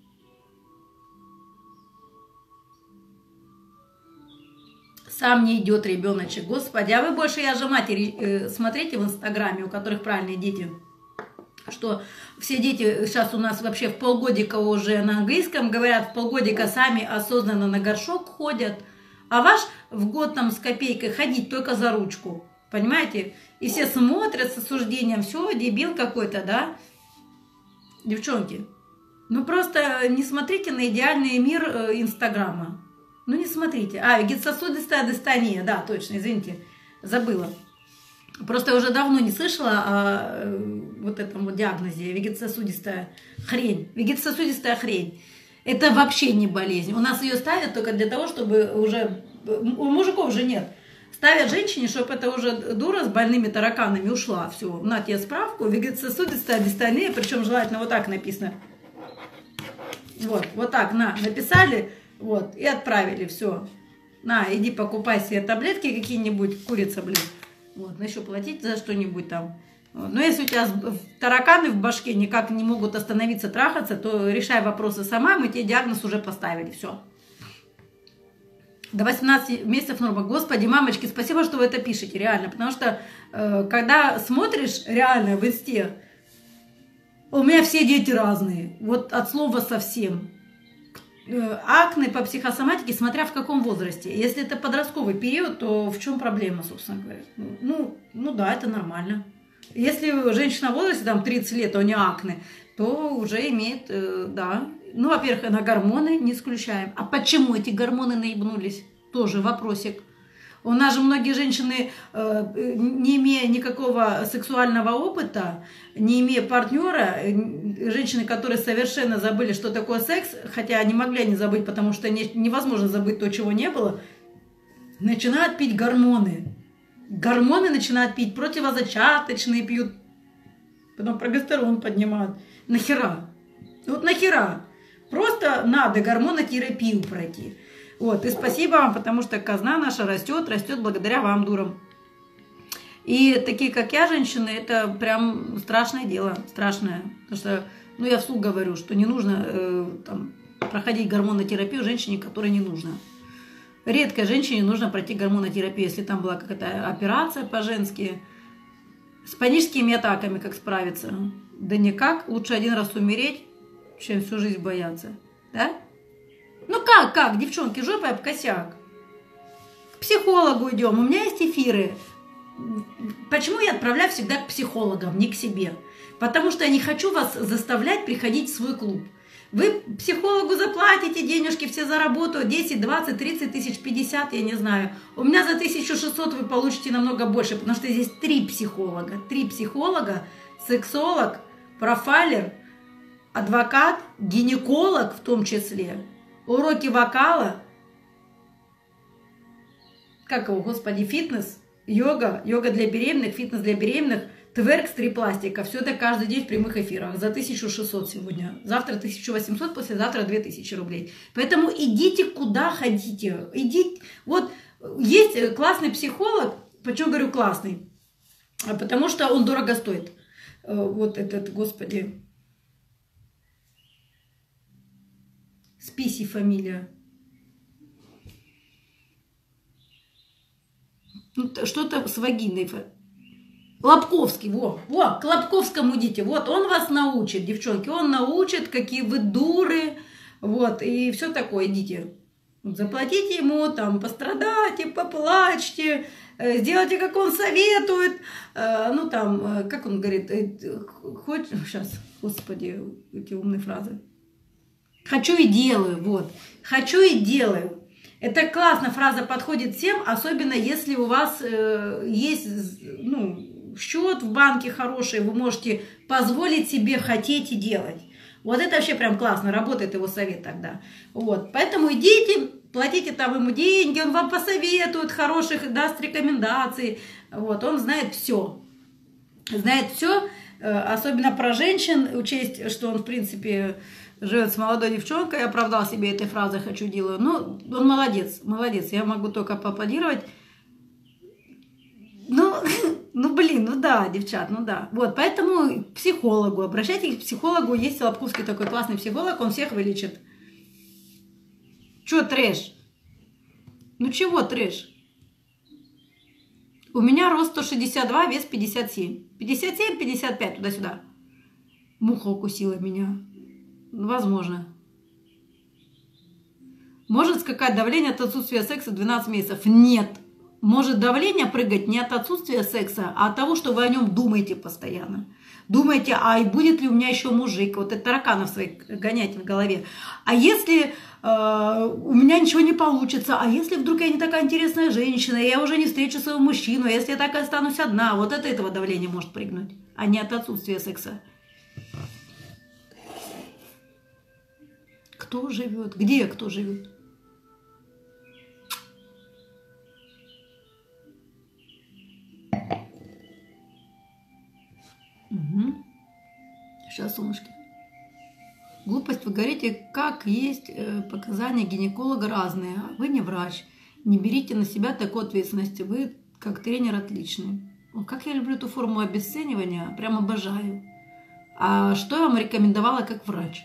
S1: Сам не идет ребеночек. Господи, а вы больше, я же матери, э, смотрите в Инстаграме, у которых правильные дети, что все дети сейчас у нас вообще в полгодика уже на английском говорят, в полгодика сами осознанно на горшок ходят, а ваш в год там с копейкой ходить только за ручку. Понимаете? И все смотрят с осуждением, все, дебил какой-то, да? Девчонки, ну просто не смотрите на идеальный мир э, Инстаграма. Ну не смотрите. А, вегетососудистая дистония, да, точно, извините, забыла. Просто я уже давно не слышала о э, вот этом вот диагнозе, вегетососудистая хрень. Вегетососудистая хрень. Это вообще не болезнь. У нас ее ставят только для того, чтобы уже... У мужиков же нет. Ставят женщине, чтобы это уже дура с больными тараканами ушла. Все, на тебе справку. Вегетососудистая дистония, причем желательно вот так написано. Вот, вот так, на, написали... Вот, и отправили, все. На, иди покупай себе таблетки какие-нибудь, курица, блин. Вот, ну еще платить за что-нибудь там. Вот. Но если у тебя тараканы в башке никак не могут остановиться трахаться, то решай вопросы сама, мы тебе диагноз уже поставили, все. До восемнадцати месяцев норма. Господи, мамочки, спасибо, что вы это пишете, реально. Потому что, э, когда смотришь реально в инсте, у меня все дети разные. Вот от слова совсем. Акне по психосоматике, смотря в каком возрасте. Если это подростковый период, то в чем проблема, собственно говоря? Ну, ну да, это нормально. Если женщина в возрасте, там, тридцать лет, а у нее акне, то уже имеет, да. Ну, во-первых, на гормоны не исключаем. А почему эти гормоны наебнулись? Тоже вопросик. У нас же многие женщины, не имея никакого сексуального опыта, не имея партнера, женщины, которые совершенно забыли, что такое секс, хотя они могли не забыть, потому что невозможно забыть то, чего не было, начинают пить гормоны. Гормоны начинают пить, противозачаточные пьют, потом прогестерон поднимают. Нахера? Вот нахера? Просто надо гормонотерапию пройти. Вот, и спасибо вам, потому что казна наша растет, растет благодаря вам, дурам. И такие, как я, женщины, это прям страшное дело, страшное. Потому что, ну, я вслух говорю, что не нужно э, там, проходить гормонотерапию женщине, которой не нужно. Редко женщине нужно пройти гормонотерапию, если там была какая-то операция по-женски. С паническими атаками как справиться? Да никак, лучше один раз умереть, чем всю жизнь бояться. да? Ну как, как, девчонки, жопой об косяк. К психологу идем, у меня есть эфиры. Почему я отправляю всегда к психологам, не к себе? Потому что я не хочу вас заставлять приходить в свой клуб. Вы психологу заплатите денежки все за работу, десять, двадцать, тридцать тысяч, пятьдесят, я не знаю. У меня за тысячу шестьсот вы получите намного больше, потому что здесь три психолога. Три психолога, сексолог, профайлер, адвокат, гинеколог в том числе, уроки вокала, как его, господи, фитнес, йога, йога для беременных, фитнес для беременных, тверк, стрипластика. Все это каждый день в прямых эфирах. За тысячу шестьсот сегодня. Завтра тысяча восемьсот, послезавтра две тысячи рублей. Поэтому идите куда хотите. Идите. Вот есть классный психолог. Почему говорю классный? Потому что он дорого стоит. Вот этот, господи. Списи фамилия. Что-то с вагиной. Лобковский, во, во, к Лобковскому идите, вот, он вас научит, девчонки, он научит, какие вы дуры, вот, и все такое, идите, заплатите ему, там, пострадайте, поплачьте, сделайте, как он советует, ну, там, как он говорит, хоть, сейчас, господи, эти умные фразы, хочу и делаю, вот, хочу и делаю. Это классно, фраза подходит всем, особенно если у вас э, есть, ну, счет в банке хороший, вы можете позволить себе хотеть и делать. Вот это вообще прям классно, работает его совет тогда. Вот, поэтому идите, платите там ему деньги, он вам посоветует, хороших даст рекомендаций. Вот, он знает все. Знает все, особенно про женщин, учесть, что он, в принципе, живет с молодой девчонкой, я оправдал себе этой фразой «хочу, делаю». Ну, он молодец, молодец, я могу только поаплодировать. Ну, ну, блин, ну да, девчат, ну да. Вот, поэтому к психологу, обращайтесь к психологу, есть Лобковский такой классный психолог, он всех вылечит. Чё трэш? Ну чего трэш? У меня рост сто шестьдесят два, вес пятьдесят семь. пятьдесят семь, пятьдесят пять, туда-сюда. Муха укусила меня. Возможно. Может скакать давление от отсутствия секса двенадцать месяцев? Нет. Может давление прыгать не от отсутствия секса, а от того, что вы о нем думаете постоянно. Думаете, а и будет ли у меня еще мужик? Вот это тараканов своих гоняйте в голове. А если э, у меня ничего не получится? А если вдруг я не такая интересная женщина, и я уже не встречу своего мужчину, а если я так и останусь одна? Вот от этого давления может прыгнуть, а не от отсутствия секса. Кто живет? Где кто живет? Угу. Сейчас, солнышки. Глупость вы говорите, как есть показания гинеколога разные. А вы не врач. Не берите на себя такую ответственность. Вы как тренер отличный. О, как я люблю эту форму обесценивания. Прям обожаю. А что я вам рекомендовала как врач?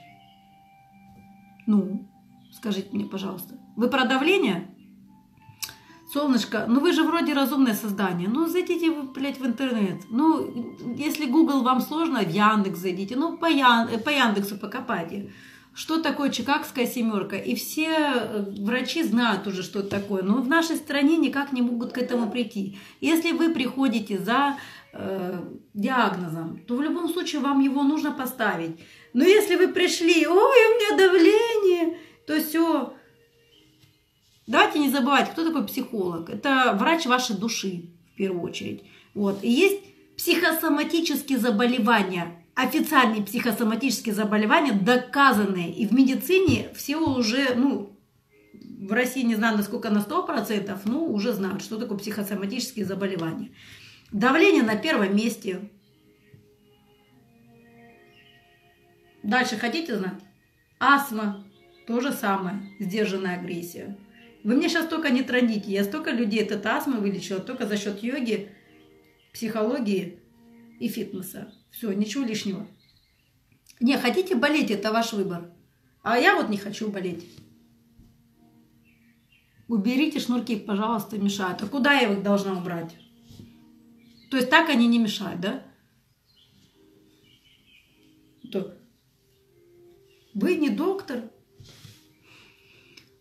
S1: Ну, скажите мне, пожалуйста. Вы про давление? Солнышко, ну вы же вроде разумное создание. Ну, зайдите вы, блядь, в интернет. Ну, если Google вам сложно, в Яндекс зайдите. Ну, по, Ян... по Яндексу покопайте. Что такое чикагская семерка? И все врачи знают уже, что это такое. Но в нашей стране никак не могут к этому прийти. Если вы приходите за э, диагнозом, то в любом случае вам его нужно поставить. Но если вы пришли, ой, у меня давление, то все. Давайте не забывать, кто такой психолог. Это врач вашей души, в первую очередь. Вот. И есть психосоматические заболевания, официальные психосоматические заболевания, доказанные. И в медицине все уже, ну, в России не знаю, насколько на сто процентов, но уже знают, что такое психосоматические заболевания. Давление на первом месте. Дальше хотите знать? Астма. То же самое. Сдержанная агрессия. Вы мне сейчас только не трандите. Я столько людей от этой астмы вылечила только за счет йоги, психологии и фитнеса. Все, ничего лишнего. Не, хотите болеть, это ваш выбор. А я вот не хочу болеть. Уберите шнурки, пожалуйста, мешают. А куда я их должна убрать? То есть так они не мешают, да? То. Вы не доктор.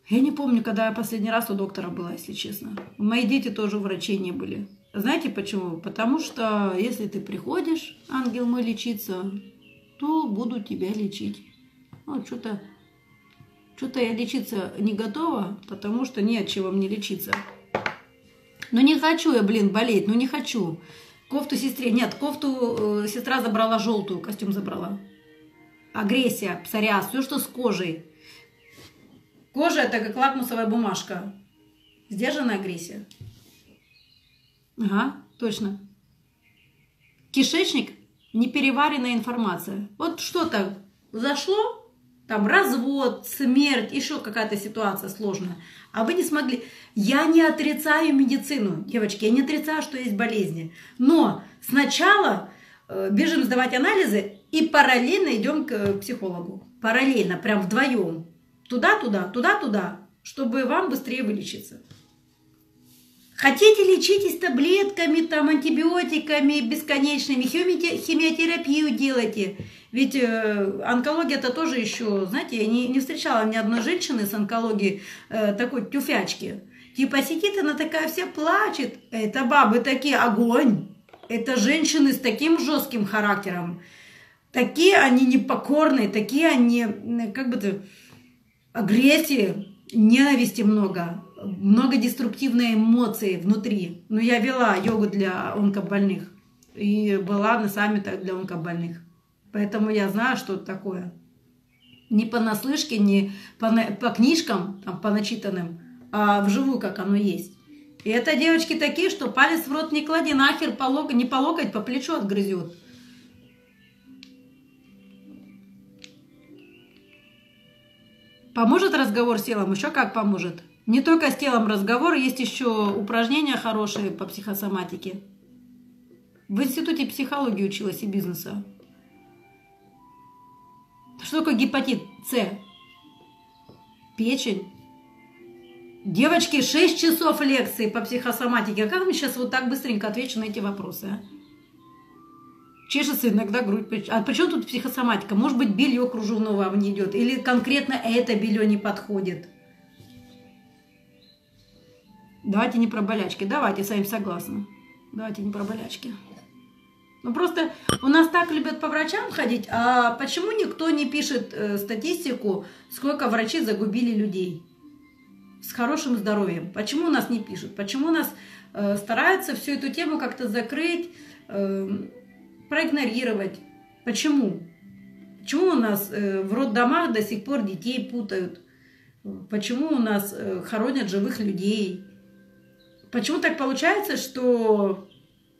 S1: Я не помню, когда я последний раз у доктора была, если честно. Мои дети тоже у врачей не были. Знаете почему? Потому что если ты приходишь, ангел мой, лечиться, то буду тебя лечить. Ну, что-то что-то я лечиться не готова, потому что не от чего мне лечиться. Ну, не хочу я, блин, болеть, ну не хочу. Кофту сестре, нет, кофту э, сестра забрала желтую, костюм забрала. Агрессия, псориаз, все, что с кожей. Кожа – это как лакмусовая бумажка. Сдержанная агрессия. Ага, точно. Кишечник – непереваренная информация. Вот что-то зашло, там развод, смерть, еще какая-то ситуация сложная, а вы не смогли. Я не отрицаю медицину, девочки, я не отрицаю, что есть болезни. Но сначала э, бежим сдавать анализы и параллельно идем к психологу. Параллельно, прям вдвоем. Туда-туда, туда-туда, чтобы вам быстрее вылечиться. Хотите, лечитесь таблетками, там, антибиотиками бесконечными, химиотерапию делайте. Ведь э, онкология это тоже еще, знаете, я не, не встречала ни одной женщины с онкологией э, такой тюфячки. Типа сидит, она такая вся плачет. Это бабы такие, огонь. Это женщины с таким жестким характером. Такие они непокорные, такие они, как бы то... агрессии, ненависти много, много деструктивной эмоций внутри. Но я вела йогу для онкобольных и была на саммитах для онкобольных. Поэтому я знаю, что это такое. Не понаслышке, не по, по книжкам, там, по начитанным, а вживую, как оно есть. И это девочки такие, что палец в рот не клади, нахер по лок... не по локоть, по плечу отгрызет. Поможет разговор с телом? Еще как поможет. Не только с телом разговор, есть еще упражнения хорошие по психосоматике. В институте психологии училась и бизнеса. Что такое гепатит С? Печень. Девочки, шесть часов лекции по психосоматике. А как мне сейчас вот так быстренько отвечу на эти вопросы? А? Чешется иногда грудь. А при чем тут психосоматика? Может быть, белье кружевное вам не идет. Или конкретно это белье не подходит. Давайте не про болячки. Давайте, с вами согласна. Давайте не про болячки. Ну просто у нас так любят по врачам ходить. А почему никто не пишет э, статистику, сколько врачи загубили людей с хорошим здоровьем? Почему у нас не пишут? Почему у нас э, стараются всю эту тему как-то закрыть, э, проигнорировать? Почему? Почему у нас э, в роддомах до сих пор детей путают? Почему у нас э, хоронят живых людей? Почему так получается, что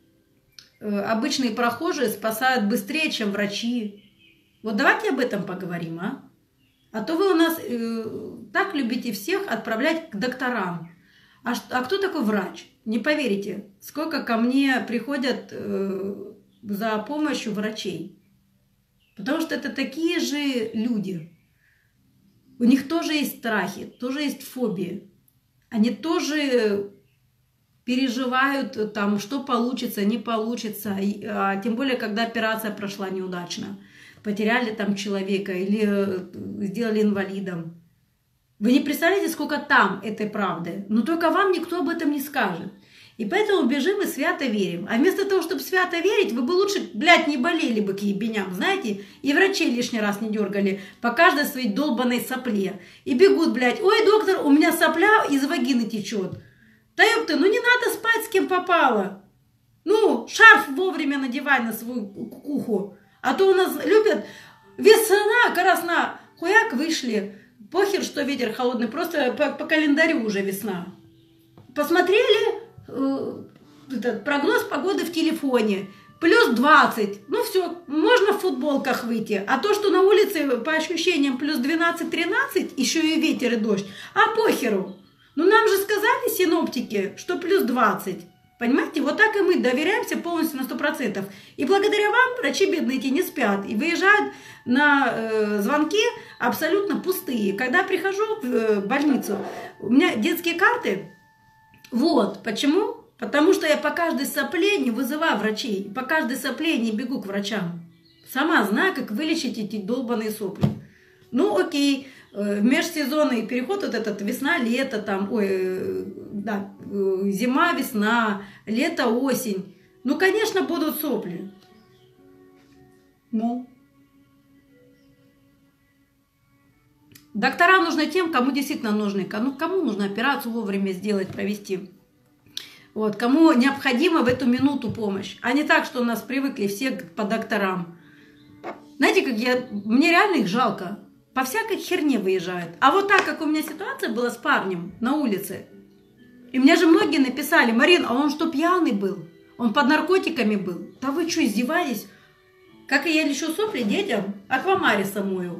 S1: э, обычные прохожие спасают быстрее, чем врачи? Вот давайте об этом поговорим, а? А то вы у нас э, так любите всех отправлять к докторам. А, а кто такой врач? Не поверите, сколько ко мне приходят э, за помощью врачей. Потому что это такие же люди. У них тоже есть страхи, тоже есть фобии. Они тоже переживают, там, что получится, не получится. А тем более, когда операция прошла неудачно. Потеряли там человека или сделали инвалидом. Вы не представляете, сколько там этой правды. Но только вам никто об этом не скажет. И поэтому бежим и свято верим. А вместо того, чтобы свято верить, вы бы лучше, блядь, не болели бы к ебеням, знаете? И врачей лишний раз не дергали по каждой своей долбанной сопле. И бегут, блядь, ой, доктор, у меня сопля из вагины течет. Да ёпты, ну не надо спать с кем попало. Ну, шарф вовремя надевай на свою кукуху. А то у нас любят весна, красна, хуяк вышли. Похер, что ветер холодный, просто по, по календарю уже весна. Посмотрели э, этот прогноз погоды в телефоне. Плюс двадцать. Ну все, можно в футболках выйти. А то, что на улице по ощущениям плюс двенадцать-тринадцать, еще и ветер и дождь. А похеру. Ну нам же сказали синоптики, что плюс двадцать. Понимаете, вот так и мы доверяемся полностью на сто процентов. И благодаря вам врачи бедные эти не спят. И выезжают на э, звонки абсолютно пустые. Когда прихожу в э, больницу, у меня детские карты. Вот, почему? Потому что я по каждой сопле не вызываю врачей. По каждой сопле не бегу к врачам. Сама знаю, как вылечить эти долбаные сопли. Ну окей, э, межсезонный переход, вот этот весна-лето, там, ой, э, да, э, зима-весна, лето-осень. Ну, конечно, будут сопли. Ну. Доктора нужны тем, кому действительно нужны. Ну, кому нужно операцию вовремя сделать, провести. Вот, кому необходима в эту минуту помощь. А не так, что у нас привыкли все по докторам. Знаете, как я... Мне реально их жалко. По всякой херне выезжают. А вот так, как у меня ситуация была с парнем на улице. И мне же многие написали: Марин, а он что, пьяный был? Он под наркотиками был? Да вы что, издевались? Как и я лечу сопли детям, аквамариса мою.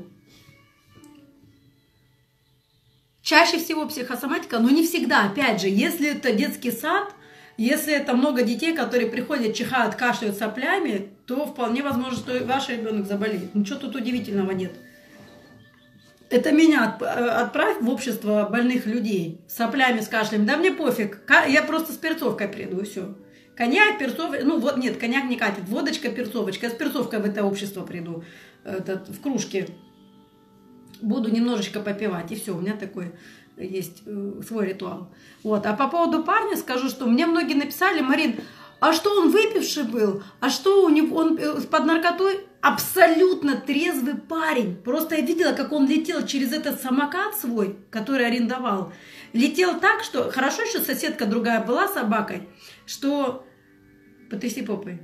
S1: Чаще всего психосоматика, но не всегда. Опять же, если это детский сад, если это много детей, которые приходят, чихают, кашляют соплями, то вполне возможно, что и ваш ребенок заболеет. Ничего тут удивительного нет. Это меня отправь в общество больных людей с соплями, с кашлями. Да мне пофиг, я просто с перцовкой приду, и все. Коньяк, перцовка, ну вот нет, коньяк не катит, водочка, перцовочка. Я с перцовкой в это общество приду, этот, в кружке. Буду немножечко попивать, и все, у меня такой есть э, свой ритуал. Вот. А по поводу парня скажу, что мне многие написали: Марин, а что он выпивший был? А что у него, он э, под наркотой? Абсолютно трезвый парень. Просто я видела, как он летел через этот самокат свой, который арендовал. Летел так, что... Хорошо, что соседка другая была с собакой, что... Потряси попой.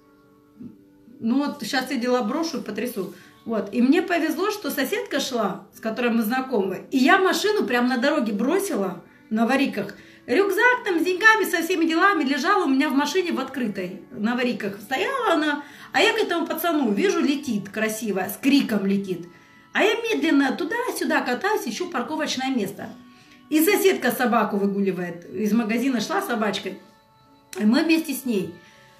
S1: Ну вот, сейчас я дела брошу и потрясу. Вот. И мне повезло, что соседка шла, с которой мы знакомы, и я машину прямо на дороге бросила на аварийках. Рюкзак там с деньгами, со всеми делами лежал у меня в машине в открытой, на аварийках. Стояла она, а я к этому пацану вижу, летит красиво, с криком летит. А я медленно туда-сюда катаюсь, ищу парковочное место. И соседка собаку выгуливает. Из магазина шла собачкой, и мы вместе с ней.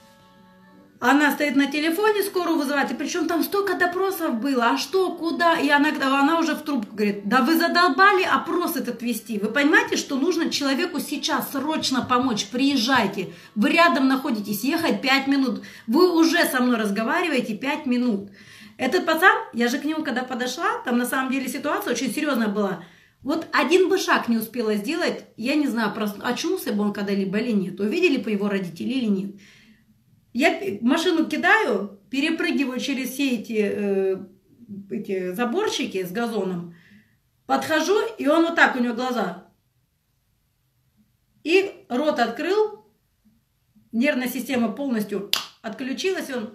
S1: Она стоит на телефоне, скорую вызывает, и причем там столько допросов было, а что, куда? И она, она уже в трубку говорит: да вы задолбали опрос этот вести. Вы понимаете, что нужно человеку сейчас срочно помочь, приезжайте. Вы рядом находитесь, ехать пять минут. Вы уже со мной разговариваете пять минут. Этот пацан, я же к нему когда подошла, там на самом деле ситуация очень серьезная была. Вот один бы шаг не успела сделать, я не знаю, очнулся бы он когда-либо или нет, увидели бы его родители или нет. Я машину кидаю, перепрыгиваю через все эти, э, эти заборчики с газоном, подхожу, и он вот так, у него глаза. И рот открыл, нервная система полностью отключилась, он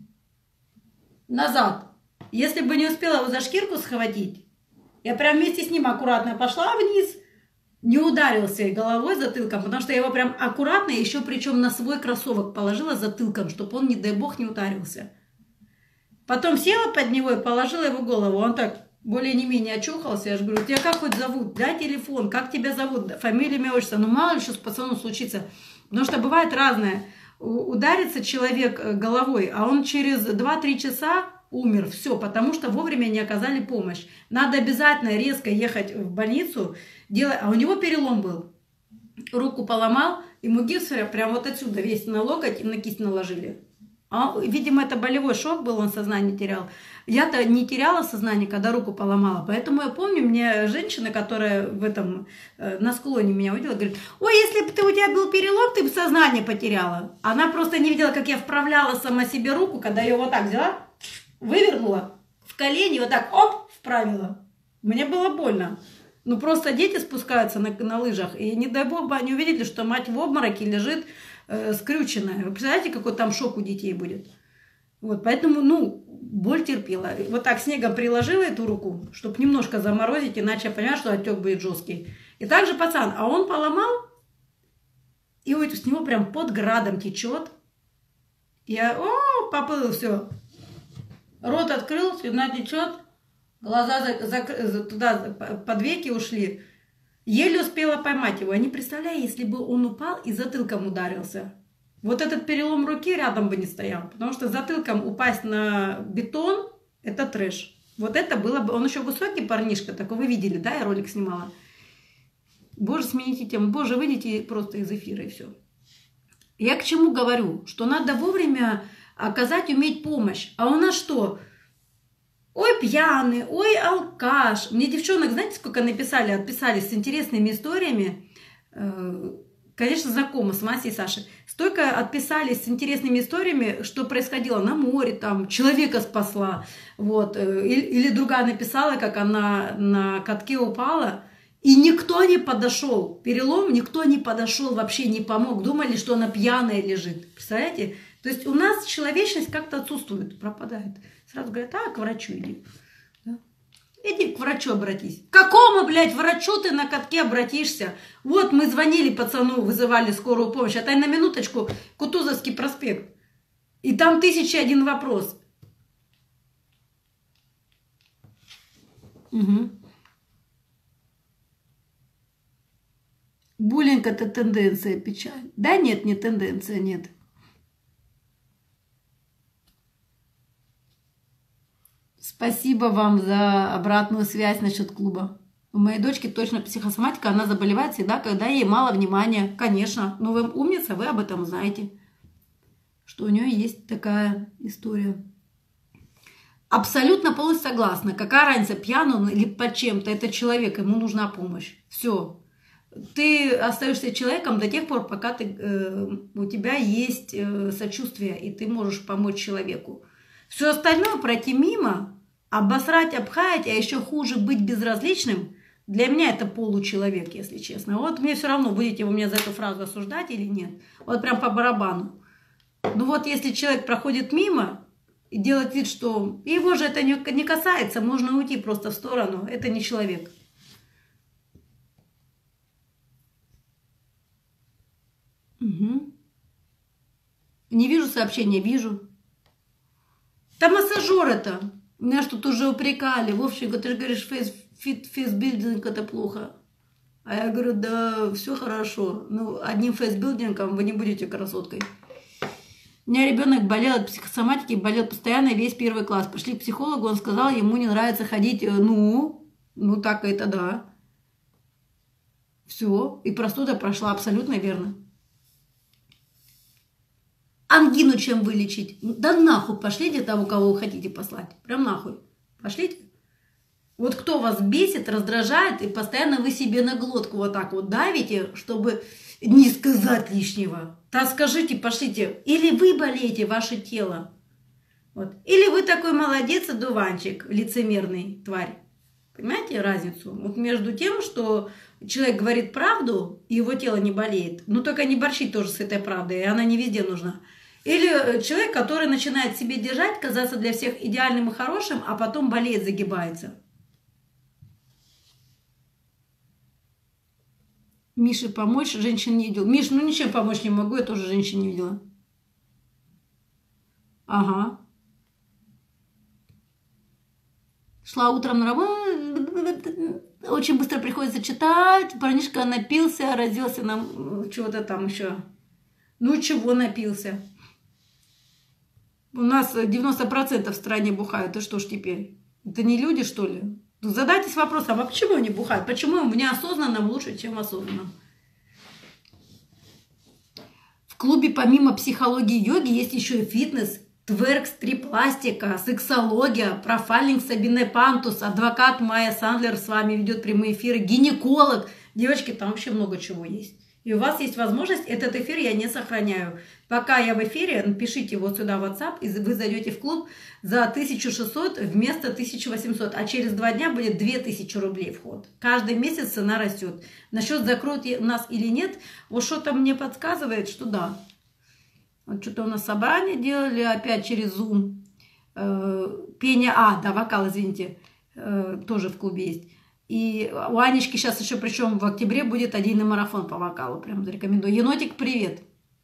S1: назад. Если бы не успела его за шкирку схватить, я прям вместе с ним аккуратно пошла вниз, не ударился головой затылком, потому что я его прям аккуратно, еще причем на свой кроссовок положила затылком, чтобы он, не дай бог, не ударился. Потом села под него и положила его голову. Он так более не менее очухался. Я же говорю: тебя как хоть зовут? Дай телефон, как тебя зовут? Фамилия, имя, отчество. Ну мало ли что с пацаном случится. Потому что бывает разное. Ударится человек головой, а он через два-три часа умер. Все, потому что вовремя не оказали помощь. Надо обязательно резко ехать в больницу. Делать... А у него перелом был. Руку поломал, ему гипс прям вот отсюда весь на локоть и на кисть наложили. А, видимо, это болевой шок был, он сознание терял. Я-то не теряла сознание, когда руку поломала. Поэтому я помню, мне женщина, которая в этом, э, на склоне меня увидела, говорит: ой, если бы ты, у тебя был перелом, ты бы сознание потеряла. Она просто не видела, как я вправляла сама себе руку, когда ее вот так взяла, вывернула в колени, вот так, оп, вправила. Мне было больно. Ну, просто дети спускаются на, на лыжах, и не дай бог бы они увидели, что мать в обмороке лежит э, скрюченная. Вы представляете, какой там шок у детей будет? Вот, поэтому, ну, боль терпела. Вот так снегом приложила эту руку, чтобы немножко заморозить, иначе я поняла, что отек будет жесткий. И также пацан, а он поломал, и вот с него прям под градом течет. Я, о, поплыл, все. Рот открыл, слюна течет. Глаза за, за, туда под веки ушли. Еле успела поймать его. Я не представляю, если бы он упал и затылком ударился. Вот этот перелом руки рядом бы не стоял. Потому что затылком упасть на бетон – это трэш. Вот это было бы... Он еще высокий парнишка, такой вы видели, да? Я ролик снимала. Боже, смените тему. Боже, выйдите просто из эфира и все. Я к чему говорю? Что надо вовремя оказать, уметь помощь. А у нас что? Ой, пьяный, ой, алкаш. Мне девчонок, знаете, сколько написали, отписались с интересными историями. Конечно, знакома с Масей и Сашей. Столько отписались с интересными историями, что происходило на море, там, человека спасла. Вот. Или, или другая написала, как она на катке упала, и никто не подошел. Перелом, никто не подошел, вообще не помог. Думали, что она пьяная лежит. Представляете? То есть у нас человечность как-то отсутствует, пропадает. Сразу говорят, а, к врачу иди. Да? Иди к врачу обратись. К какому, блядь, врачу ты на катке обратишься? Вот мы звонили пацану, вызывали скорую помощь. А тай на минуточку, Кутузовский проспект. И там тысяча один вопрос. Угу. Буллинг — это тенденция, печаль. Да нет, не тенденция, нет. Спасибо вам за обратную связь насчет клуба. У моей дочки точно психосоматика, она заболевает всегда, когда ей мало внимания. Конечно, но вы умница, вы об этом знаете, что у нее есть такая история. Абсолютно полностью согласна. Какая разница, пьяный он или под чем-то, это человек, ему нужна помощь. Все. Ты остаешься человеком до тех пор, пока ты, э, у тебя есть э, сочувствие, и ты можешь помочь человеку. Все остальное пройти мимо, обосрать, обхаять, а еще хуже быть безразличным, для меня это получеловек, если честно. Вот мне все равно, будете вы меня за эту фразу осуждать или нет. Вот прям по барабану. Ну вот если человек проходит мимо и делает вид, что его же это не касается, можно уйти просто в сторону, это не человек. Угу. Не вижу сообщения, вижу. Там массажер это. Меня что-то уже упрекали. Вовченко, ты же говоришь, фейс, фит, фейсбилдинг это плохо. А я говорю, да, все хорошо. Ну, одним фейсбилдингом вы не будете красоткой. У меня ребенок болел от психосоматики, болел постоянно весь первый класс. Пошли к психологу, он сказал, ему не нравится ходить. Ну, ну так это да. Все. И простуда прошла абсолютно верно. Ангину чем вылечить? Да нахуй пошлите того, кого вы хотите послать. Прям нахуй. Пошлите. Вот кто вас бесит, раздражает, и постоянно вы себе на глотку вот так вот давите, чтобы не сказать лишнего. Да скажите, пошлите. Или вы болеете, ваше тело. Вот. Или вы такой молодец, одуванчик, лицемерный тварь. Понимаете разницу? Вот между тем, что человек говорит правду, и его тело не болеет. Ну только не борщить тоже с этой правдой, и она не везде нужна. Или человек, который начинает себе держать, казаться для всех идеальным и хорошим, а потом болеет, загибается. Мише помочь, женщин не видел. Миш, ну ничем помочь не могу, я тоже женщин не видела. Ага. Шла утром на работу, очень быстро приходится читать. Парнишка напился, родился нам чего-то там еще. Ну чего напился? У нас девяносто процентов в стране бухают. И что ж теперь? Это не люди, что ли? Ну, задайтесь вопросом, а почему они бухают? Почему им в неосознанном лучше, чем в осознанном? В клубе помимо психологии и йоги есть еще и фитнес, тверк, стрип-пластика, сексология, профайлинг Сабины Пантус, адвокат Майя Сандлер с вами ведет прямые эфиры, гинеколог. Девочки, там вообще много чего есть. И у вас есть возможность, этот эфир я не сохраняю. Пока я в эфире, напишите вот сюда в WhatsApp, и вы зайдете в клуб за тысячу шестьсот вместо тысячи восьмисот. А через два дня будет две тысячи рублей вход. Каждый месяц цена растет. Насчет закроют нас или нет, вот что-то мне подсказывает, что да. Вот что-то у нас собрание делали опять через Zoom. Пение, а, да, вокал, извините, тоже в клубе есть. И у Анечки сейчас еще, причем в октябре, будет отдельный марафон по вокалу. Прям зарекомендую. Енотик, привет.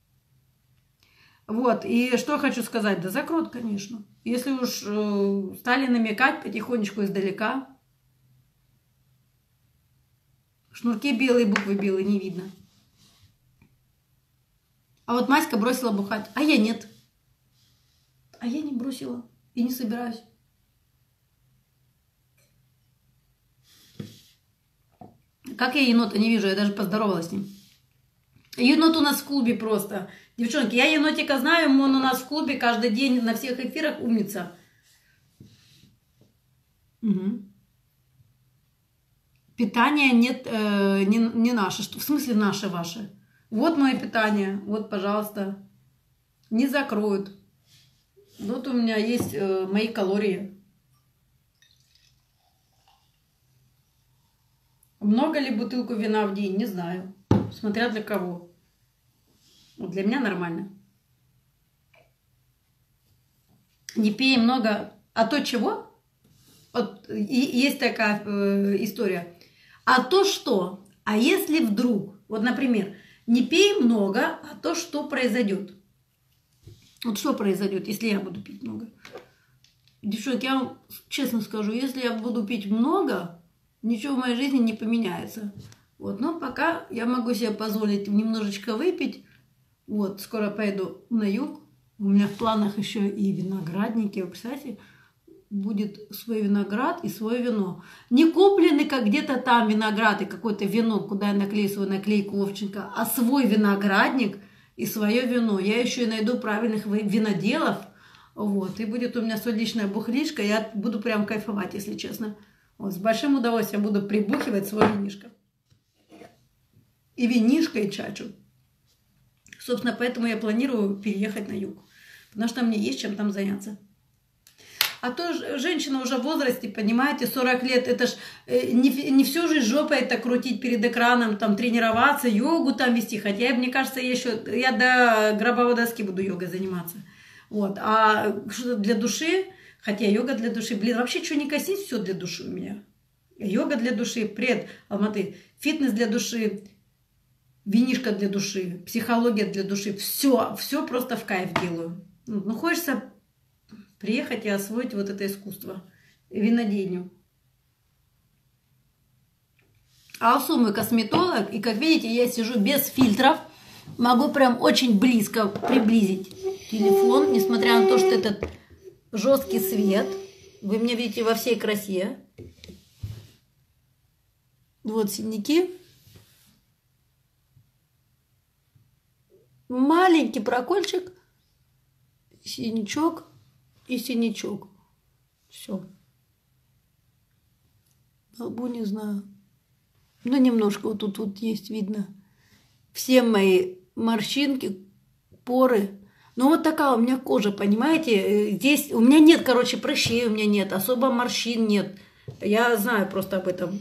S1: Вот, и что хочу сказать. Да закроют, конечно. Если уж э, стали намекать потихонечку издалека. Шнурки белые, буквы белые, не видно. А вот Маська бросила бухать. А я нет. А я не бросила. И не собираюсь. Как я енота не вижу, я даже поздоровалась с ним. Енот у нас в клубе просто. Девчонки, я енотика знаю, он у нас в клубе каждый день на всех эфирах умница. Угу. Питание нет, э, не, не наше. Что, в смысле наше, ваше? Вот мое питание. Вот, пожалуйста. Не закроют. Вот у меня есть э, мои калории. Много ли бутылку вина в день? Не знаю. Смотря для кого. Вот для меня нормально. Не пей много. А то чего? Вот, и, есть такая э, история. А то что? А если вдруг? Вот, например, не пей много, а то что произойдет? Вот что произойдет, если я буду пить много? Девчонки, я вам честно скажу, если я буду пить много, ничего в моей жизни не поменяется. Вот, но пока я могу себе позволить немножечко выпить. Вот, скоро поеду на юг. У меня в планах еще и виноградники. Вы представляете, будет свой виноград и свое вино. Не купленный, как где-то там виноград и какое-то вино, куда я наклею свою наклейку Овченко, а свой виноградник и свое вино. Я еще и найду правильных виноделов. Вот, и будет у меня свой личная бухлишка. Я буду прям кайфовать, если честно. Вот, с большим удовольствием буду прибухивать свой винишко. И винишко, и чачу. Собственно, поэтому я планирую переехать на юг. Потому что мне есть чем там заняться. А то женщина уже в возрасте, понимаете, сорок лет, это ж не, не всю жизнь жопой это крутить перед экраном, там тренироваться, йогу там вести. Хотя, мне кажется, я еще я до гробовой доски буду йогой заниматься. Вот. А что-то для души, хотя йога для души, блин, вообще что не коснись, все для души у меня. Йога для души, пред Алматы, фитнес для души, винишко для души, психология для души. Все, все просто в кайф делаю. Ну, хочется приехать и освоить вот это искусство, винодельню. Алсу мой косметолог, и как видите, я сижу без фильтров. Могу прям очень близко приблизить телефон, несмотря на то, что этот жесткий свет. Вы меня видите во всей красе. Вот синяки. Маленький прокольчик, синячок и синячок. Все. На лбу не знаю. Ну, немножко вот тут вот есть видно. Все мои морщинки, поры. Ну, вот такая у меня кожа, понимаете? Здесь у меня нет, короче, прыщей у меня нет, особо морщин нет. Я знаю просто об этом.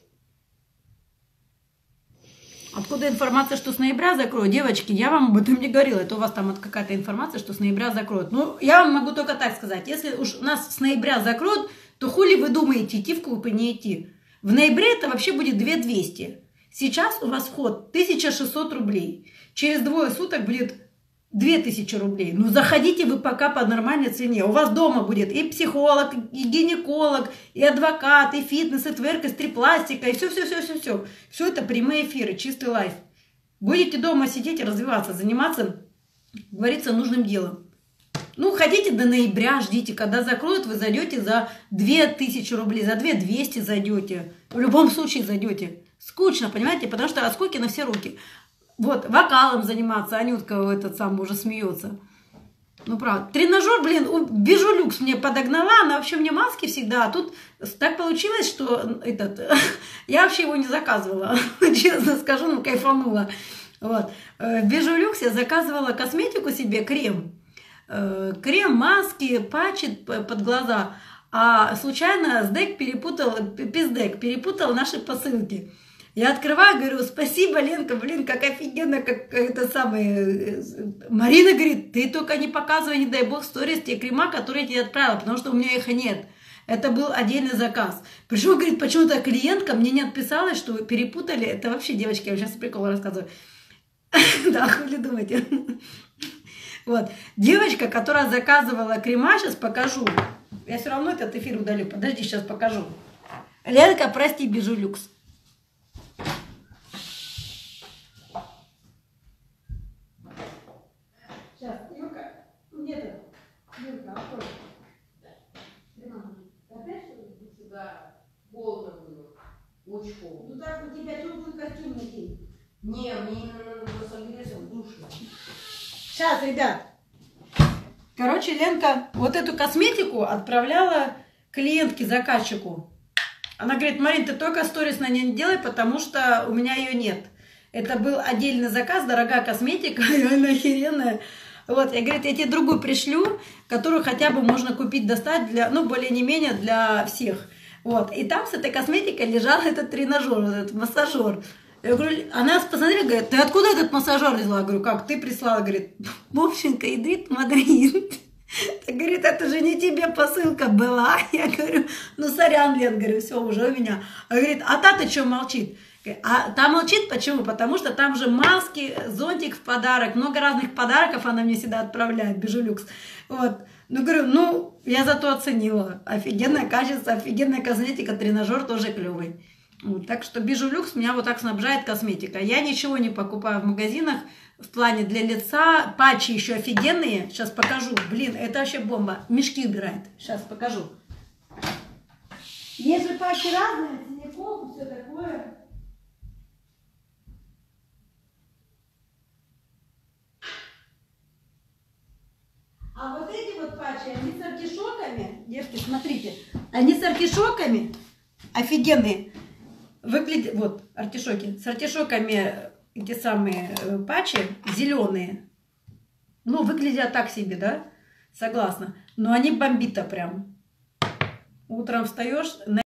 S1: Откуда информация, что с ноября закроют? Девочки, я вам об этом не говорила. Это у вас там какая-то информация, что с ноября закроют. Ну, я вам могу только так сказать. Если уж нас с ноября закроют, то хули вы думаете, идти в клуб и не идти? В ноябре это вообще будет две тысячи двести. Сейчас у вас вход тысяча шестьсот рублей. Через двое суток будет две тысячи рублей. Ну, заходите вы пока по нормальной цене. У вас дома будет и психолог, и гинеколог, и адвокат, и фитнес, и тверк, и стрипластика, и все-все-все-все-все. Все это прямые эфиры, чистый лайф. Будете дома сидеть и развиваться, заниматься, говорится, нужным делом. Ну, хотите до ноября, ждите. Когда закроют, вы зайдете за две тысячи рублей, за две тысячи двести зайдете. В любом случае зайдете. Скучно, понимаете, потому что от скуки на все руки. Вот, вокалом заниматься, Анютка этот сам уже смеется. Ну, правда. Тренажер, блин, Бижулюкс мне подогнала, она вообще мне маски всегда. А тут так получилось, что этот, я вообще его не заказывала. Честно скажу, ну, кайфанула. Вот. В Бижулюкс я заказывала косметику себе, крем. Крем, маски, патчи под глаза. А случайно СДЭК перепутал, пиздек перепутал наши посылки. Я открываю, говорю, спасибо, Ленка, блин, как офигенно, как это самое. Марина говорит, ты только не показывай, не дай бог, сторис те крема, которые я тебе отправила, потому что у меня их нет. Это был отдельный заказ. Причем, говорит, почему-то клиентка мне не отписалась, что вы перепутали. Это вообще, девочки, я сейчас прикол рассказываю. Да, хули думаете. Вот. Девочка, которая заказывала крема, сейчас покажу. Я все равно этот эфир удалю. Подожди, сейчас покажу. Ленка, прости, Бижулюкс. Сейчас, Юрка, где-то. Юрка, открой. Опять что-то?
S2: Да, холодно было. Очень холодно.
S1: Ну так у тебя теплый костюм надень.
S2: Не, мне именно надо согреться в душе.
S1: Сейчас, ребят. Короче, Ленка вот эту косметику отправляла клиентке, заказчику. Она говорит: Марин, ты только сторис на ней не делай, потому что у меня ее нет. Это был отдельный заказ, дорогая косметика, и она охеренная. Вот, я, говорит, я тебе другую пришлю, которую хотя бы можно купить, достать для, ну, более-не-менее для всех. Вот, и там с этой косметикой лежал этот тренажер, вот этот массажер. Я говорю, она посмотрела, говорит: ты откуда этот массажер взяла? Я говорю: как, ты прислала? Говорит: Вовченко, Идрит, Мадрид. Так, говорит, это же не тебе посылка была. Я говорю: ну, сорян, Лен, говорю, все, уже у меня. А говорит: а та-то что молчит? А та молчит, почему? Потому что там же маски, зонтик в подарок, много разных подарков она мне всегда отправляет, Бижулюкс. Вот. Ну, говорю, ну, я зато оценила. Офигенное качество, офигенная косметика, тренажер тоже клевый. Вот. Так что Бижулюкс меня вот так снабжает косметика. Я ничего не покупаю в магазинах в плане для лица. Патчи еще офигенные. Сейчас покажу. Блин, это вообще бомба. Мешки убирает. Сейчас покажу. Есть же патчи разные, синяков, все такое. А вот эти вот патчи, они с артишоками, девушки, смотрите, они с артишоками офигенные. Выглядят, вот, артишоки, с артишоками эти самые патчи, зеленые. Ну, выглядят так себе, да? Согласна. Но они бомбито прям. Утром встаешь,